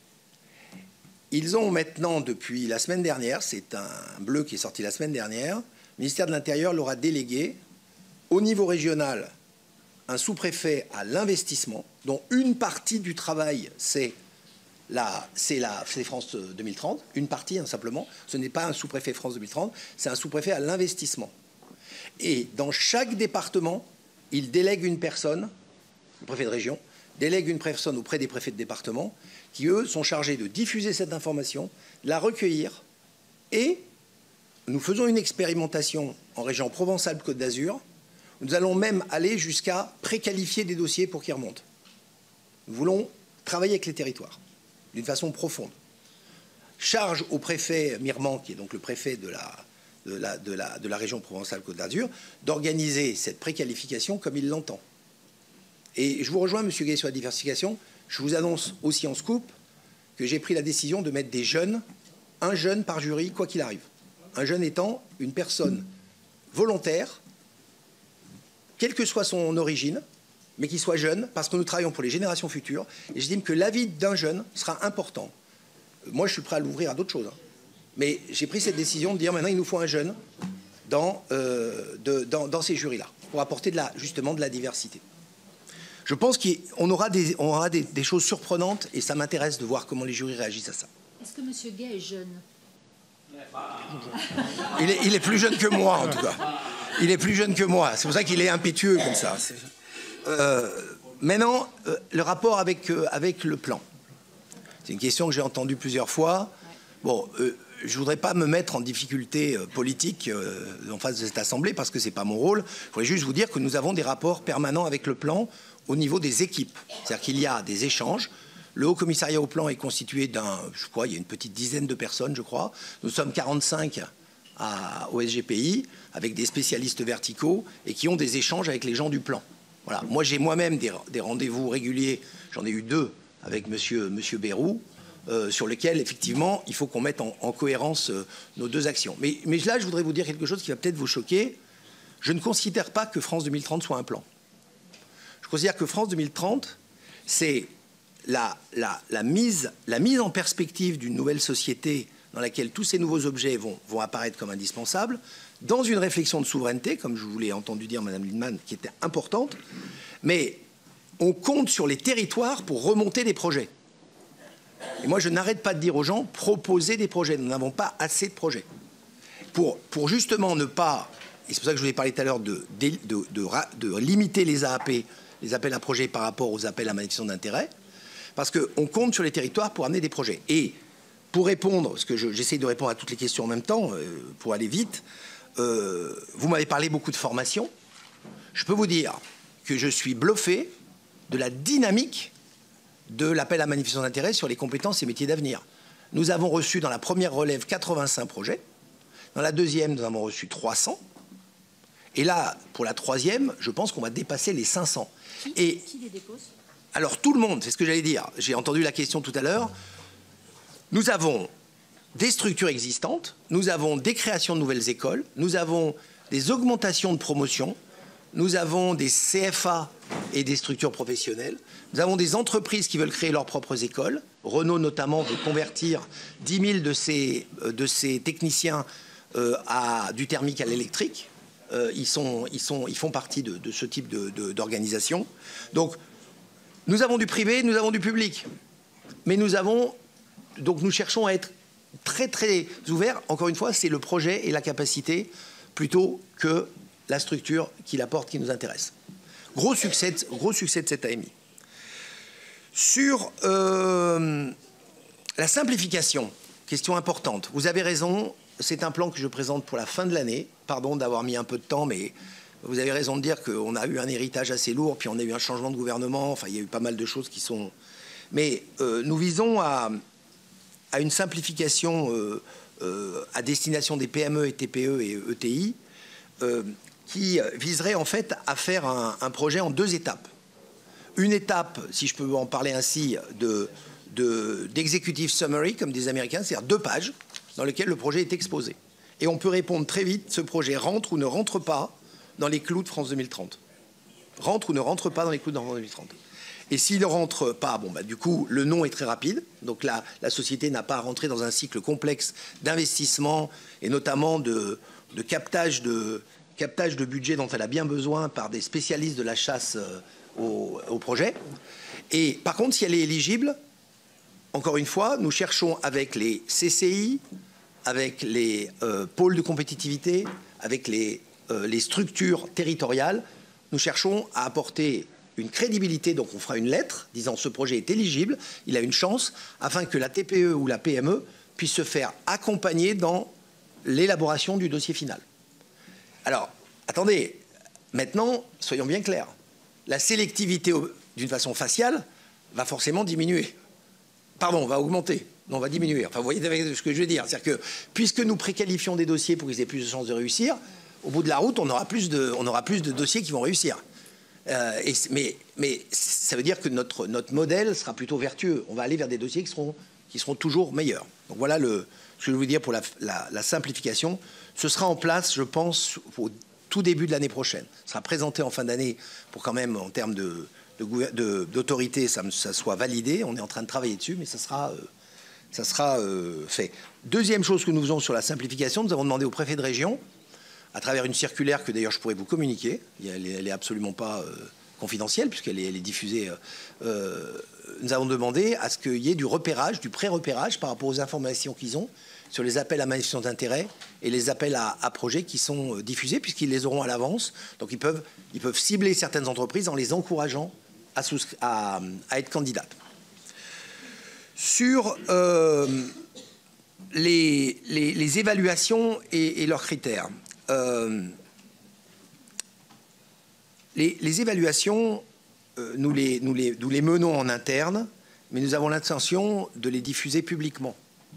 Ils ont maintenant, depuis la semaine dernière, c'est un bleu qui est sorti la semaine dernière, le ministère de l'Intérieur leur a délégué au niveau régional un sous-préfet à l'investissement, dont une partie du travail, c'est la, c'est la, c'est France deux mille trente, une partie hein, simplement. Ce n'est pas un sous-préfet France deux mille trente, c'est un sous-préfet à l'investissement. Et dans chaque département, il délègue une personne, le préfet de région, délègue une personne auprès des préfets de département, qui, eux, sont chargés de diffuser cette information, de la recueillir, et nous faisons une expérimentation en région Provence-Alpes-Côte d'Azur. Nous allons même aller jusqu'à préqualifier des dossiers pour qu'ils remontent. Nous voulons travailler avec les territoires d'une façon profonde. Charge au préfet Mirman, qui est donc le préfet de la, de la, de la, de la région Provence-Alpes-Côte d'Azur, d'organiser cette préqualification comme il l'entend. Et je vous rejoins, Monsieur Gay, sur la diversification. Je vous annonce aussi en scoop que j'ai pris la décision de mettre des jeunes, un jeune par jury, quoi qu'il arrive. Un jeune étant une personne volontaire, quelle que soit son origine, mais qui soit jeune, parce que nous travaillons pour les générations futures. Et je dis que l'avis d'un jeune sera important. Moi, je suis prêt à l'ouvrir à d'autres choses. Hein. Mais j'ai pris cette décision de dire maintenant, il nous faut un jeune dans, euh, de, dans, dans ces jurys-là, pour apporter de la, justement de la diversité. Je pense qu'on aura, des, on aura des, des choses surprenantes, et ça m'intéresse de voir comment les jurys réagissent à ça. Est-ce que M. Gay est jeune? il est, il est plus jeune que moi, en tout cas. Il est plus jeune que moi. C'est pour ça qu'il est impétueux comme ça. Euh, maintenant, euh, le rapport avec, euh, avec le plan. C'est une question que j'ai entendue plusieurs fois. Bon, euh, je ne voudrais pas me mettre en difficulté euh, politique euh, en face de cette Assemblée parce que ce n'est pas mon rôle. Je voudrais juste vous dire que nous avons des rapports permanents avec le plan au niveau des équipes. C'est-à-dire qu'il y a des échanges. Le Haut Commissariat au Plan est constitué d'un, je crois, il y a une petite dizaine de personnes, je crois. Nous sommes quarante-cinq à, au S G P I, avec des spécialistes verticaux et qui ont des échanges avec les gens du plan. Voilà. Moi, j'ai moi-même des, des rendez-vous réguliers, j'en ai eu deux avec monsieur, monsieur Bayrou, euh, sur lesquels, effectivement, il faut qu'on mette en, en cohérence euh, nos deux actions. Mais, mais là, je voudrais vous dire quelque chose qui va peut-être vous choquer. Je ne considère pas que France deux mille trente soit un plan. Je considère que France deux mille trente, c'est la, la, la, mise, la mise en perspective d'une nouvelle société dans laquelle tous ces nouveaux objets vont, vont apparaître comme indispensables, dans une réflexion de souveraineté, comme je vous l'ai entendu dire, Madame Lienemann, qui était importante, mais on compte sur les territoires pour remonter des projets. Et moi, je n'arrête pas de dire aux gens, proposez des projets. Nous n'avons pas assez de projets. Pour, pour justement ne pas, et c'est pour ça que je vous ai parlé tout à l'heure de, de, de, de, de limiter les A A P, les appels à projets par rapport aux appels à manifestation d'intérêt, parce qu'on compte sur les territoires pour amener des projets. Et pour répondre, parce que j'essaie de répondre à toutes les questions en même temps, euh, pour aller vite, euh, vous m'avez parlé beaucoup de formation. Je peux vous dire que je suis bluffé de la dynamique de l'appel à manifestation d'intérêt sur les compétences et métiers d'avenir. Nous avons reçu dans la première relève quatre-vingt-cinq projets. Dans la deuxième, nous avons reçu trois cents. Et là, pour la troisième, je pense qu'on va dépasser les cinq cents. Qui, et, qui les dépose? Alors, tout le monde, c'est ce que j'allais dire. J'ai entendu la question tout à l'heure. Nous avons des structures existantes, nous avons des créations de nouvelles écoles, nous avons des augmentations de promotion, nous avons des C F A et des structures professionnelles, nous avons des entreprises qui veulent créer leurs propres écoles. Renault, notamment, veut convertir dix mille de ses, de ses techniciens euh, à, du thermique à l'électrique. Euh, ils, sont, ils, sont, ils font partie de, de ce type d'organisation. De, de, Donc, nous avons du privé, nous avons du public. Mais nous avons... Donc, nous cherchons à être très, très ouverts. Encore une fois, c'est le projet et la capacité plutôt que la structure qui l'apporte qui nous intéresse. Gros succès, gros succès de cette A M I. Sur euh, la simplification, question importante. Vous avez raison, c'est un plan que je présente pour la fin de l'année. Pardon d'avoir mis un peu de temps, mais vous avez raison de dire qu'on a eu un héritage assez lourd, puis on a eu un changement de gouvernement. Enfin, il y a eu pas mal de choses qui sont... Mais euh, nous visons à, à une simplification euh, euh, à destination des P M E et T P E et E T I euh, qui viserait en fait à faire un, un projet en deux étapes. Une étape, si je peux en parler ainsi, de, de, d'executive summary, comme des Américains, c'est-à-dire deux pages dans lesquelles le projet est exposé. Et on peut répondre très vite, ce projet rentre ou ne rentre pas dans les clous de France deux mille trente. Rentre ou ne rentre pas dans les clous de France deux mille trente. Et s'il ne rentre pas, bon, bah, du coup, le non est très rapide. Donc là, la société n'a pas à rentrer dans un cycle complexe d'investissement et notamment de, de, captage de captage de budget dont elle a bien besoin par des spécialistes de la chasse euh, au, au projet. Et par contre, si elle est éligible, encore une fois, nous cherchons avec les C C I, avec les euh, pôles de compétitivité, avec les, euh, les structures territoriales, nous cherchons à apporter une crédibilité. Donc on fera une lettre disant ce projet est éligible, il a une chance, afin que la T P E ou la P M E puisse se faire accompagner dans l'élaboration du dossier final. Alors, attendez, maintenant, soyons bien clairs. La sélectivité d'une façon faciale va forcément diminuer. Pardon, va augmenter. Non, va diminuer. Enfin, vous voyez ce que je veux dire. C'est-à-dire que, puisque nous préqualifions des dossiers pour qu'ils aient plus de chances de réussir, au bout de la route, on aura plus de, on aura plus de dossiers qui vont réussir. Euh, et, mais, mais ça veut dire que notre, notre modèle sera plutôt vertueux. On va aller vers des dossiers qui seront, qui seront toujours meilleurs. Donc voilà le, ce que je veux dire pour la, la, la simplification. Ce sera en place, je pense, au tout début de l'année prochaine. Ce sera présenté en fin d'année pour quand même, en termes de, de, d'autorité, ça, ça soit validé. On est en train de travailler dessus, mais ça sera, euh, ça sera euh, fait. Deuxième chose que nous faisons sur la simplification, nous avons demandé au préfet de région, à travers une circulaire que d'ailleurs je pourrais vous communiquer, elle n'est absolument pas euh, confidentielle puisqu'elle est, elle est diffusée, euh, euh, nous avons demandé à ce qu'il y ait du repérage, du pré-repérage par rapport aux informations qu'ils ont sur les appels à manifestation d'intérêt et les appels à, à projets qui sont euh, diffusés puisqu'ils les auront à l'avance. Donc ils peuvent, ils peuvent cibler certaines entreprises en les encourageant à, à, à être candidates. Sur euh, les, les, les évaluations et, et leurs critères. Euh, les, les évaluations, euh, nous, les, nous, les, nous les menons en interne mais nous avons l'intention de les diffuser publiquement.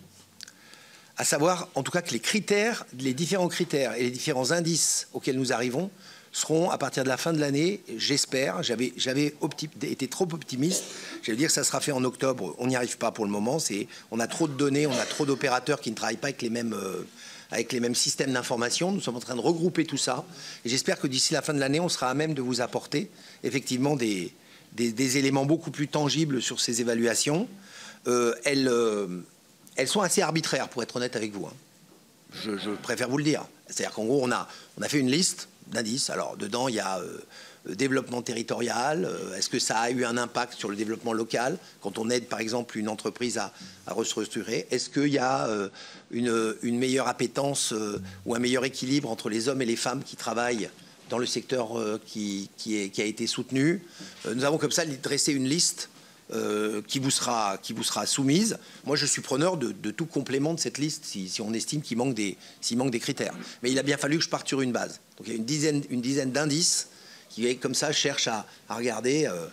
À savoir, en tout cas, que les critères, les différents critères et les différents indices auxquels nous arrivons seront, à partir de la fin de l'année, j'espère, j'avais été trop optimiste, j'allais dire que ça sera fait en octobre, on n'y arrive pas pour le moment, on a trop de données, on a trop d'opérateurs qui ne travaillent pas avec les mêmes, euh, avec les mêmes systèmes d'information, nous sommes en train de regrouper tout ça, et j'espère que d'ici la fin de l'année, on sera à même de vous apporter effectivement des, des, des éléments beaucoup plus tangibles sur ces évaluations. Euh, elles, euh, elles sont assez arbitraires, pour être honnête avec vous, hein. Je, je préfère vous le dire. C'est-à-dire qu'en gros, on a, on a fait une liste d'indices. Alors, dedans, il y a euh, le développement territorial. Euh, Est-ce que ça a eu un impact sur le développement local quand on aide, par exemple, une entreprise à, à restructurer? Est-ce qu'il y a euh, une, une meilleure appétence euh, ou un meilleur équilibre entre les hommes et les femmes qui travaillent dans le secteur euh, qui, qui, est, qui a été soutenu? euh, Nous avons comme ça dressé une liste Euh, qui, vous sera, qui vous sera soumise. Moi, je suis preneur de, de tout complément de cette liste si, si on estime qu'il manque, s'il manque des critères. Mais il a bien fallu que je parte sur une base. Donc, il y a une dizaine, une dizaine d'indices qui, comme ça, cherchent à, à regarder euh,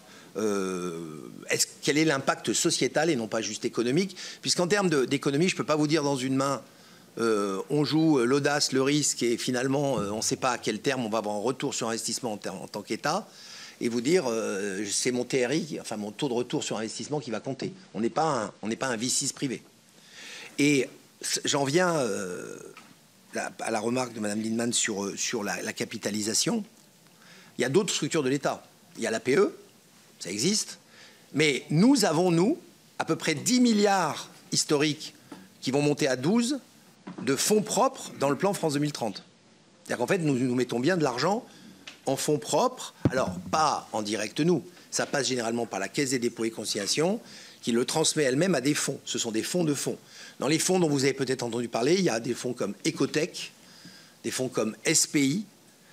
euh, est-ce, quel est l'impact sociétal et non pas juste économique. Puisqu'en termes d'économie, je ne peux pas vous dire dans une main euh, on joue l'audace, le risque et finalement, euh, on ne sait pas à quel terme on va avoir un retour sur investissement en, en tant qu'État. Et vous dire, euh, c'est mon T R I, enfin mon taux de retour sur investissement qui va compter. On n'est pas un, on n'est pas un V six privé. Et j'en viens euh, à la remarque de Madame Lienemann sur, sur la, la capitalisation. Il y a d'autres structures de l'État. Il y a l'A P E, ça existe. Mais nous avons, nous, à peu près dix milliards historiques qui vont monter à douze de fonds propres dans le plan France deux mille trente. C'est-à-dire qu'en fait, nous, nous mettons bien de l'argent en fonds propres, alors pas en direct nous, ça passe généralement par la Caisse des dépôts et consignations qui le transmet elle-même à des fonds. Ce sont des fonds de fonds. Dans les fonds dont vous avez peut-être entendu parler, il y a des fonds comme Ecotech, des fonds comme S P I,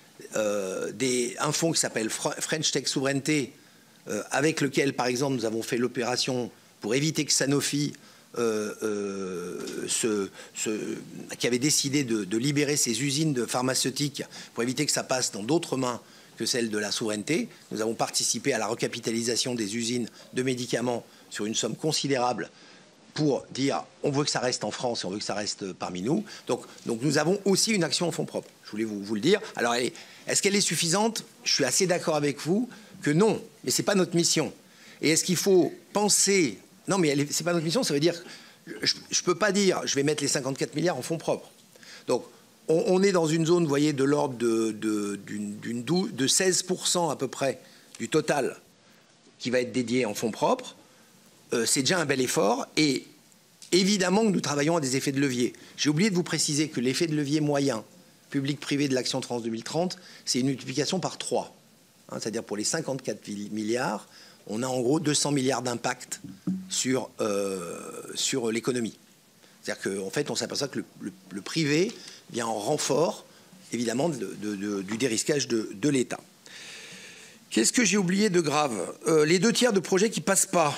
euh, des, un fonds qui s'appelle French Tech Souveraineté, euh, avec lequel, par exemple, nous avons fait l'opération pour éviter que Sanofi Euh, euh, ce, ce, qui avait décidé de, de libérer ses usines de pharmaceutiques pour éviter que ça passe dans d'autres mains que celles de la souveraineté. Nous avons participé à la recapitalisation des usines de médicaments sur une somme considérable pour dire on veut que ça reste en France et on veut que ça reste parmi nous. Donc, donc nous avons aussi une action en fonds propres. Je voulais vous, vous le dire. Alors, est-ce qu'elle est suffisante? Je suis assez d'accord avec vous que non, mais ce n'est pas notre mission. Et est-ce qu'il faut penser... Non, mais ce n'est pas notre mission, ça veut dire... Je ne peux pas dire, je vais mettre les cinquante-quatre milliards en fonds propres. Donc, on, on est dans une zone, vous voyez, de l'ordre de, de, d'une, de seize pour cent à peu près du total qui va être dédié en fonds propres. Euh, c'est déjà un bel effort. Et évidemment que nous travaillons à des effets de levier. J'ai oublié de vous préciser que l'effet de levier moyen, public-privé de l'Action France deux mille trente, c'est une multiplication par trois. Hein, c'est-à-dire pour les cinquante-quatre milliards, on a en gros deux cents milliards d'impact sur, euh, sur l'économie. C'est-à-dire qu'en fait, on s'aperçoit que le, le, le privé vient en renfort, évidemment, de, de, de, du dérisquage de, de l'État. Qu'est-ce que j'ai oublié de grave? euh, Les deux tiers de projets qui ne passent pas.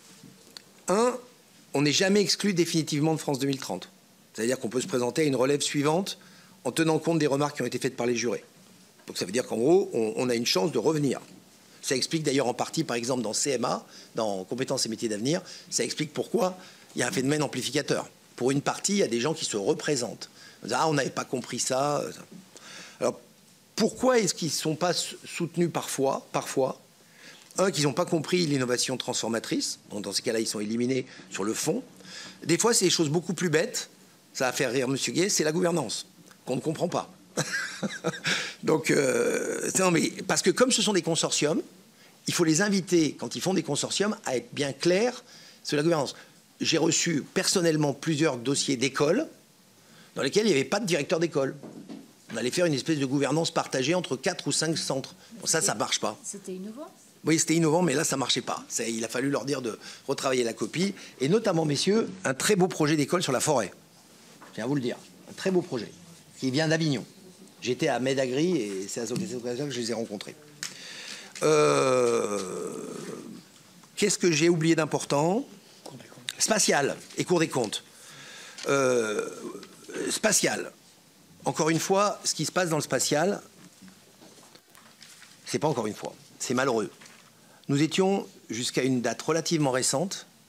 Un, on n'est jamais exclu définitivement de France deux mille trente. C'est-à-dire qu'on peut se présenter à une relève suivante en tenant compte des remarques qui ont été faites par les jurés. Donc ça veut dire qu'en gros, on, on a une chance de revenir. Ça explique d'ailleurs en partie, par exemple, dans C M A, dans Compétences et métiers d'avenir, ça explique pourquoi il y a un phénomène amplificateur. Pour une partie, il y a des gens qui se représentent. Ah, on n'avait pas compris ça. Alors, pourquoi est-ce qu'ils ne sont pas soutenus parfois, parfois Un, qu'ils n'ont pas compris l'innovation transformatrice. Donc, dans ces cas-là, ils sont éliminés sur le fond. Des fois, c'est des choses beaucoup plus bêtes. Ça va faire rire M. Guay, c'est la gouvernance, qu'on ne comprend pas. Donc, euh, non, mais parce que comme ce sont des consortiums, il faut les inviter, quand ils font des consortiums, à être bien clairs sur la gouvernance. J'ai reçu personnellement plusieurs dossiers d'écoles dans lesquels il n'y avait pas de directeur d'école. On allait faire une espèce de gouvernance partagée entre quatre ou cinq centres. Bon, ça, ça ne marche pas. C'était innovant. Oui, c'était innovant, mais là, ça ne marchait pas. Il a fallu leur dire de retravailler la copie. Et notamment, messieurs, un très beau projet d'école sur la forêt. Je tiens à vous le dire. Un très beau projet qui vient d'Avignon. J'étais à Medagri et c'est à cette occasion que je les ai rencontrés. Euh, Qu'est-ce que j'ai oublié d'important? Spatial et Cour des comptes. Euh, spatial. Encore une fois, ce qui se passe dans le spatial, c'est pas encore une fois. C'est malheureux. Nous étions, jusqu'à une date relativement récente,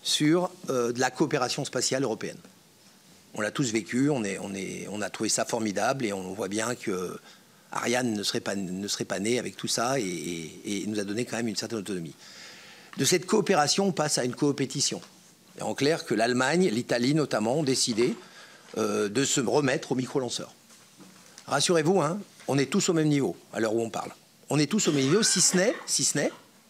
sur euh, de la coopération spatiale européenne. On l'a tous vécu, on, est, on, est, on a trouvé ça formidable et on voit bien que Ariane ne serait pas, ne serait pas née avec tout ça et, et, et nous a donné quand même une certaine autonomie. De cette coopération, on passe à une coopétition. Et en clair, que l'Allemagne, l'Italie notamment, ont décidé euh, de se remettre aux micro-lanceurs. Rassurez-vous, hein, on est tous au même niveau à l'heure où on parle. On est tous au même niveau, si ce n'est, si ce n'est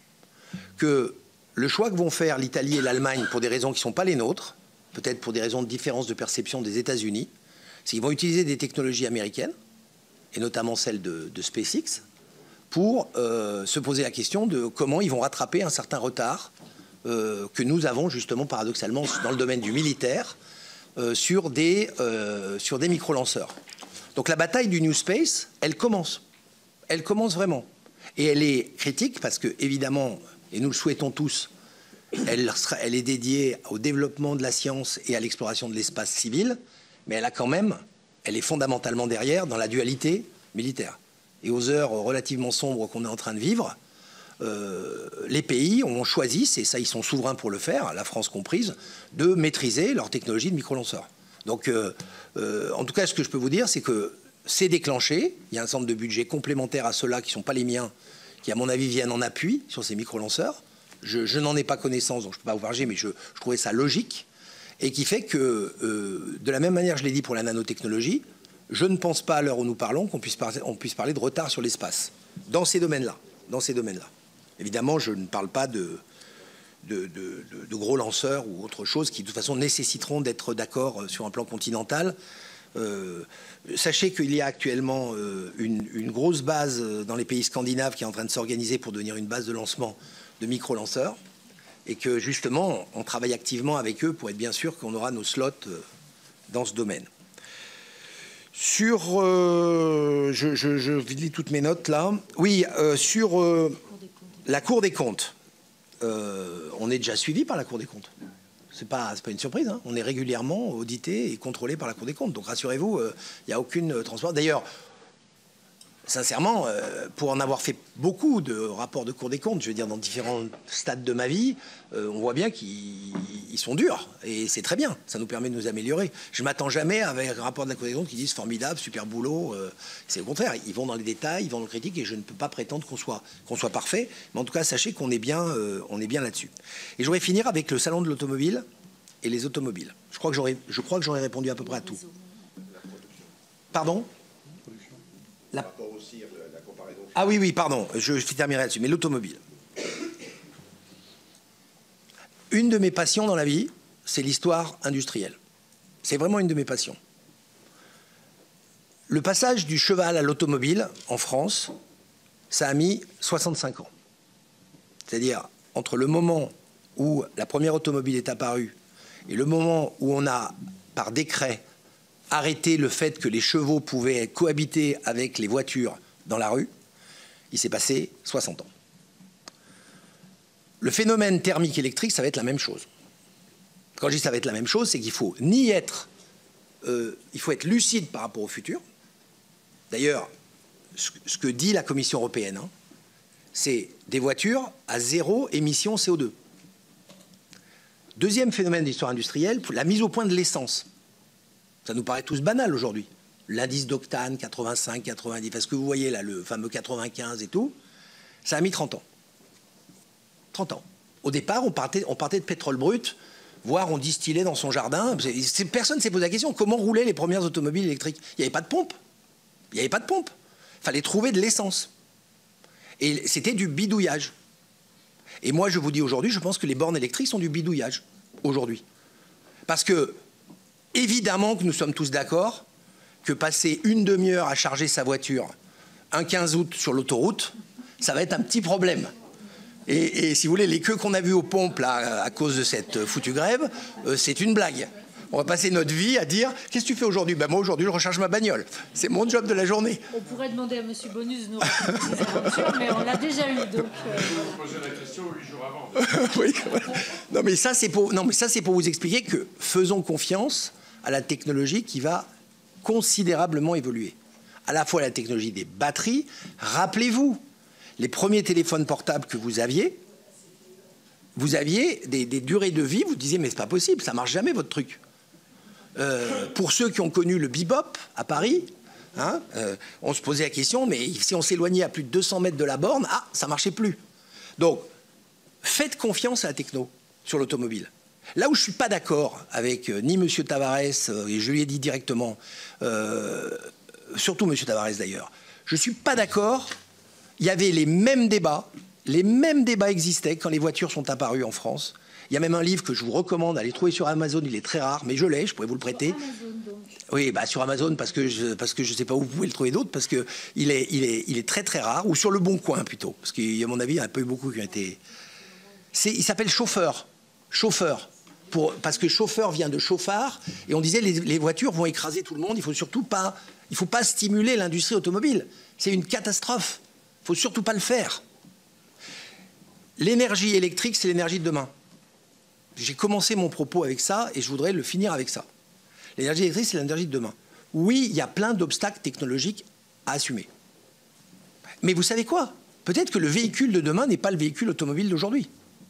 que le choix que vont faire l'Italie et l'Allemagne pour des raisons qui ne sont pas les nôtres, peut-être pour des raisons de différence de perception des États-Unis, c'est qu'ils vont utiliser des technologies américaines, et notamment celles de, de SpaceX, pour euh, se poser la question de comment ils vont rattraper un certain retard euh, que nous avons justement paradoxalement dans le domaine du militaire euh, sur des, euh, sur des micro-lanceurs. Donc la bataille du New Space, elle commence. Elle commence vraiment. Et elle est critique parce que, évidemment, et nous le souhaitons tous, elle, sera, elle est dédiée au développement de la science et à l'exploration de l'espace civil, mais elle a quand même, elle est fondamentalement derrière dans la dualité militaire. Et aux heures relativement sombres qu'on est en train de vivre, euh, les pays ont choisi, et ça ils sont souverains pour le faire, la France comprise, de maîtriser leur technologie de micro-lanceurs. Donc, euh, euh, en tout cas, ce que je peux vous dire, c'est que c'est déclenché. Il y a un centre de budget complémentaire à ceux-là qui ne sont pas les miens, qui, à mon avis, viennent en appui sur ces micro-lanceurs. Je, je n'en ai pas connaissance, donc je ne peux pas vous varger, mais je, je trouvais ça logique. Et qui fait que, euh, de la même manière, je l'ai dit pour la nanotechnologie, je ne pense pas, à l'heure où nous parlons, qu'on puisse, par on puisse parler de retard sur l'espace. Dans ces domaines-là. Dans ces domaines-là. Évidemment, je ne parle pas de... De, de, de, de gros lanceurs ou autre chose qui de toute façon nécessiteront d'être d'accord sur un plan continental. Euh, sachez qu'il y a actuellement euh, une, une grosse base dans les pays scandinaves qui est en train de s'organiser pour devenir une base de lancement de micro-lanceurs et que justement on travaille activement avec eux pour être bien sûr qu'on aura nos slots euh, dans ce domaine. Sur, euh, je, je, je lis toutes mes notes là. Oui, euh, sur euh, la Cour des comptes. Euh, on est déjà suivi par la Cour des comptes. C'est pas, c'est pas une surprise. Hein. On est régulièrement audité et contrôlé par la Cour des comptes. Donc rassurez-vous, il euh, n'y a aucune transparence. D'ailleurs, sincèrement, euh, pour en avoir fait beaucoup de rapports de Cour des comptes, je veux dire dans différents stades de ma vie, euh, on voit bien qu'ils sont durs. Et c'est très bien. Ça nous permet de nous améliorer. Je ne m'attends jamais avec un rapport de la Cour des comptes qui disent formidable, super boulot. Euh, c'est au contraire. Ils vont dans les détails, ils vont dans le critique et je ne peux pas prétendre qu'on soit, qu'on soit parfait. Mais en tout cas, sachez qu'on est bien, euh, on est bien là-dessus. Et je voudrais finir avec le salon de l'automobile et les automobiles. Je crois que j'aurais, je crois que j'aurais répondu à peu près à tout. Pardon ? La... Ah oui, oui, pardon, je, je terminerai là-dessus, mais l'automobile. Une de mes passions dans la vie, c'est l'histoire industrielle. C'est vraiment une de mes passions. Le passage du cheval à l'automobile en France, ça a mis soixante-cinq ans. C'est-à-dire, entre le moment où la première automobile est apparue et le moment où on a, par décret, arrêté le fait que les chevaux pouvaient cohabiter avec les voitures dans la rue, il s'est passé soixante ans. Le phénomène thermique électrique, ça va être la même chose. Quand je dis ça va être la même chose, c'est qu'il faut ni être, euh, il faut être lucide par rapport au futur. D'ailleurs, ce, ce que dit la Commission européenne, hein, c'est des voitures à zéro émission C O deux. Deuxième phénomène d'histoire industrielle, la mise au point de l'essence. Ça nous paraît tous banal aujourd'hui. L'indice d'octane, quatre-vingt-cinq, quatre-vingt-dix, parce que vous voyez là, le fameux quatre-vingt-quinze et tout, ça a mis trente ans. trente ans. Au départ, on partait, on partait de pétrole brut, voire on distillait dans son jardin. Personne ne s'est posé la question, comment roulaient les premières automobiles électriques? Il n'y avait pas de pompe. Il n'y avait pas de pompe. Il fallait trouver de l'essence. Et c'était du bidouillage. Et moi, je vous dis aujourd'hui, je pense que les bornes électriques sont du bidouillage, aujourd'hui. Parce que, évidemment que nous sommes tous d'accord que passer une demi-heure à charger sa voiture un quinze août sur l'autoroute, ça va être un petit problème. Et, et si vous voulez, les queues qu'on a vues aux pompes là, à cause de cette foutue grève, euh, c'est une blague. On va passer notre vie à dire « Qu'est-ce que tu fais aujourd'hui ?» Ben moi, aujourd'hui, je recharge ma bagnole. C'est mon job de la journée. On pourrait demander à M. Bonus de nous raconter ses aventures, mais on l'a déjà eu. Donc, euh... vous posez la question huit jours avant. Oui, voilà. Non, mais ça, c'est pour, non, mais ça, c'est pour vous expliquer que faisons confiance à la technologie qui va considérablement évoluer. À la fois la technologie des batteries. Rappelez-vous, les premiers téléphones portables que vous aviez, vous aviez des, des durées de vie, vous disiez mais c'est pas possible, ça marche jamais votre truc. Euh, pour ceux qui ont connu le bebop à Paris, hein, euh, on se posait la question, mais si on s'éloignait à plus de deux cents mètres de la borne, ah, ça marchait plus. Donc, faites confiance à la techno sur l'automobile. Là où je ne suis pas d'accord avec euh, ni M. Tavares, euh, et je lui ai dit directement, euh, surtout M. Tavares d'ailleurs, je ne suis pas d'accord, il y avait les mêmes débats, les mêmes débats existaient quand les voitures sont apparues en France. Il y a même un livre que je vous recommande, allez trouver sur Amazon, il est très rare, mais je l'ai, je pourrais vous le prêter. Amazon, donc. Oui, bah sur Amazon, parce que je parce que je sais pas où vous pouvez le trouver d'autre, parce qu'il est, il est, il est très très rare, ou sur Le Bon Coin plutôt, parce qu'à mon avis, il n'y en a pas eu beaucoup qui ont été... Il s'appelle Chauffeur, Chauffeur, pour, parce que chauffeur vient de chauffard, et on disait les, les voitures vont écraser tout le monde, il faut surtout pas, il faut pas stimuler l'industrie automobile, c'est une catastrophe, il faut surtout pas le faire. L'énergie électrique, c'est l'énergie de demain. J'ai commencé mon propos avec ça et je voudrais le finir avec ça. L'énergie électrique, c'est l'énergie de demain. Oui, il y a plein d'obstacles technologiques à assumer. Mais vous savez quoi? Peut-être que le véhicule de demain n'est pas le véhicule automobile d'aujourd'hui.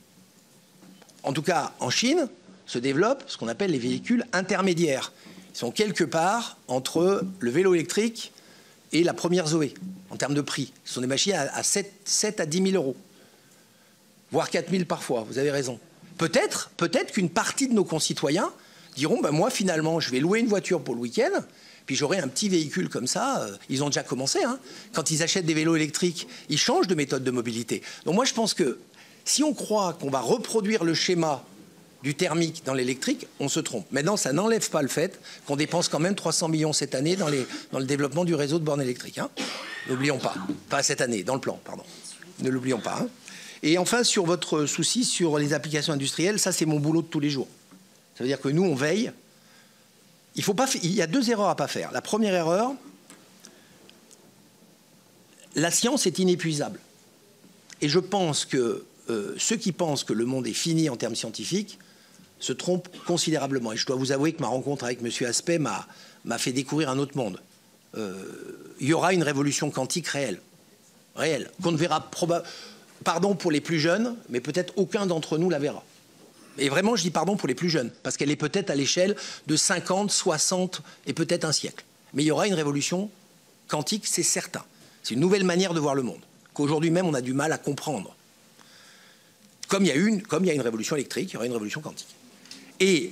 En tout cas, en Chine, se développent ce qu'on appelle les véhicules intermédiaires. Ils sont quelque part entre le vélo électrique et la première Zoé, en termes de prix. Ce sont des machines à sept à dix mille euros, voire quatre mille parfois, vous avez raison. Peut-être peut-être qu'une partie de nos concitoyens diront ben moi finalement je vais louer une voiture pour le week-end, puis j'aurai un petit véhicule comme ça. Ils ont déjà commencé, hein. Quand ils achètent des vélos électriques, ils changent de méthode de mobilité. Donc moi je pense que si on croit qu'on va reproduire le schéma du thermique dans l'électrique, on se trompe. Maintenant, ça n'enlève pas le fait qu'on dépense quand même trois cents millions cette année dans, les, dans le développement du réseau de bornes électriques. Hein. N'oublions pas. Pas cette année, dans le plan, pardon. Ne l'oublions pas. Hein. Et enfin, sur votre souci sur les applications industrielles, ça c'est mon boulot de tous les jours. Ça veut dire que nous, on veille. Il, faut pas il y a deux erreurs à ne pas faire. La première erreur, la science est inépuisable. Et je pense que euh, ceux qui pensent que le monde est fini en termes scientifiques se trompent considérablement. Et je dois vous avouer que ma rencontre avec M. Aspect m'a m'a fait découvrir un autre monde. Euh, il y aura une révolution quantique réelle. Réelle. Qu'on ne verra probablement... Pardon pour les plus jeunes, mais peut-être aucun d'entre nous la verra. Et vraiment, je dis pardon pour les plus jeunes, parce qu'elle est peut-être à l'échelle de cinquante, soixante et peut-être un siècle. Mais il y aura une révolution quantique, c'est certain. C'est une nouvelle manière de voir le monde, qu'aujourd'hui même on a du mal à comprendre. Comme il y a une, comme il y a une révolution électrique, il y aura une révolution quantique. Et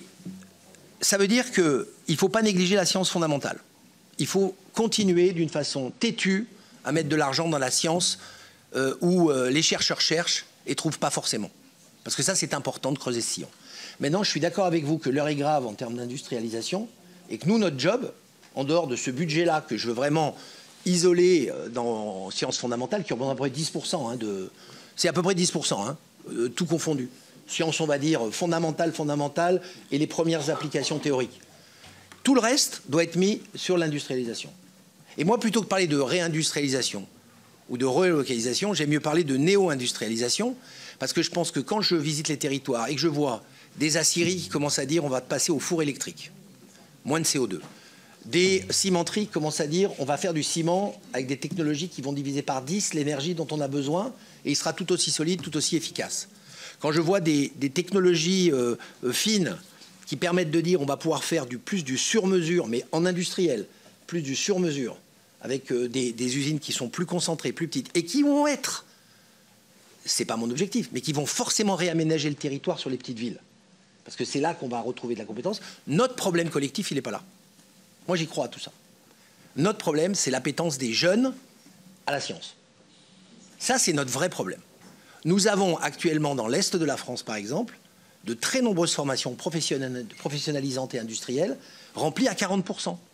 ça veut dire qu'il ne faut pas négliger la science fondamentale. Il faut continuer d'une façon têtue à mettre de l'argent dans la science euh, où euh, les chercheurs cherchent et ne trouvent pas forcément. Parce que ça, c'est important de creuser ce sillon. Maintenant, je suis d'accord avec vous que l'heure est grave en termes d'industrialisation et que nous, notre job, en dehors de ce budget-là que je veux vraiment isoler dans sciences fondamentales, qui représente à peu près dix pour cent, hein, de... c'est à peu près dix pour cent, hein, euh, tout confondu. Sciences, on va dire, fondamentales, fondamentales et les premières applications théoriques. Tout le reste doit être mis sur l'industrialisation. Et moi, plutôt que de parler de réindustrialisation ou de relocalisation, j'aime mieux parler de néo-industrialisation, parce que je pense que quand je visite les territoires et que je vois des aciéries qui commencent à dire on va passer au four électrique, moins de C O deux, des cimenteries qui commencent à dire on va faire du ciment avec des technologies qui vont diviser par dix l'énergie dont on a besoin et il sera tout aussi solide, tout aussi efficace. Quand je vois des, des technologies euh, euh, fines qui permettent de dire on va pouvoir faire du plus du sur-mesure, mais en industriel, plus du sur-mesure, avec euh, des, des usines qui sont plus concentrées, plus petites, et qui vont être, c'est pas mon objectif, mais qui vont forcément réaménager le territoire sur les petites villes. Parce que c'est là qu'on va retrouver de la compétence. Notre problème collectif, il n'est pas là. Moi, j'y crois à tout ça. Notre problème, c'est l'appétence des jeunes à la science. Ça, c'est notre vrai problème. Nous avons actuellement, dans l'Est de la France, par exemple, de très nombreuses formations professionnalisantes et industrielles remplies à quarante pour cent.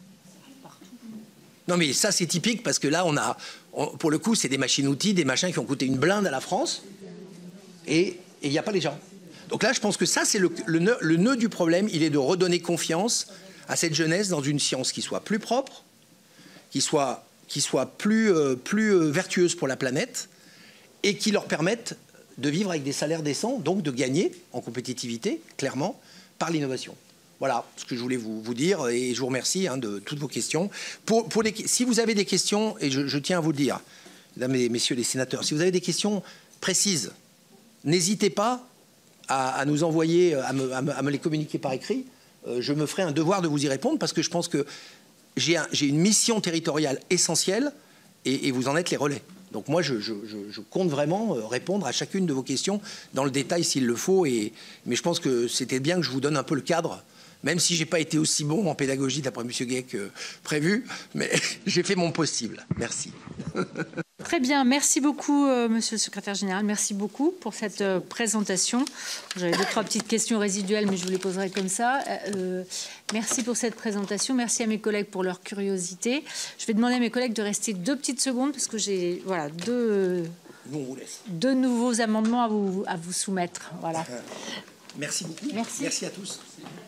Non, mais ça, c'est typique parce que là, on a, on, pour le coup, c'est des machines-outils, des machins qui ont coûté une blinde à la France et il n'y a pas les gens. Donc là, je pense que ça, c'est le, le, nœud, le nœud du problème. Il est de redonner confiance à cette jeunesse dans une science qui soit plus propre, qui soit, qui soit plus, euh, plus euh, vertueuse pour la planète et qui leur permette de vivre avec des salaires décents, donc de gagner en compétitivité, clairement, par l'innovation. Voilà ce que je voulais vous, vous dire et je vous remercie hein, de toutes vos questions. Pour, pour les, si vous avez des questions, et je, je tiens à vous le dire, mesdames et messieurs les sénateurs, si vous avez des questions précises, n'hésitez pas à, à nous envoyer, à me, à, me, à me les communiquer par écrit, euh, je me ferai un devoir de vous y répondre parce que je pense que j'ai un, j'ai une mission territoriale essentielle et, et vous en êtes les relais. Donc moi, je, je, je compte vraiment répondre à chacune de vos questions dans le détail s'il le faut. Et, mais je pense que c'était bien que je vous donne un peu le cadre, même si je n'ai pas été aussi bon en pédagogie d'après M. Guay que prévu, mais j'ai fait mon possible. Merci. Très bien, merci beaucoup, euh, Monsieur le Secrétaire Général. Merci beaucoup pour cette euh, présentation. J'avais deux, trois petites questions résiduelles, mais je vous les poserai comme ça. Euh, merci pour cette présentation. Merci à mes collègues pour leur curiosité. Je vais demander à mes collègues de rester deux petites secondes parce que j'ai voilà, deux, Nous, on vous laisse. deux nouveaux amendements à vous, à vous soumettre. Voilà. Merci beaucoup. Merci. Merci à tous.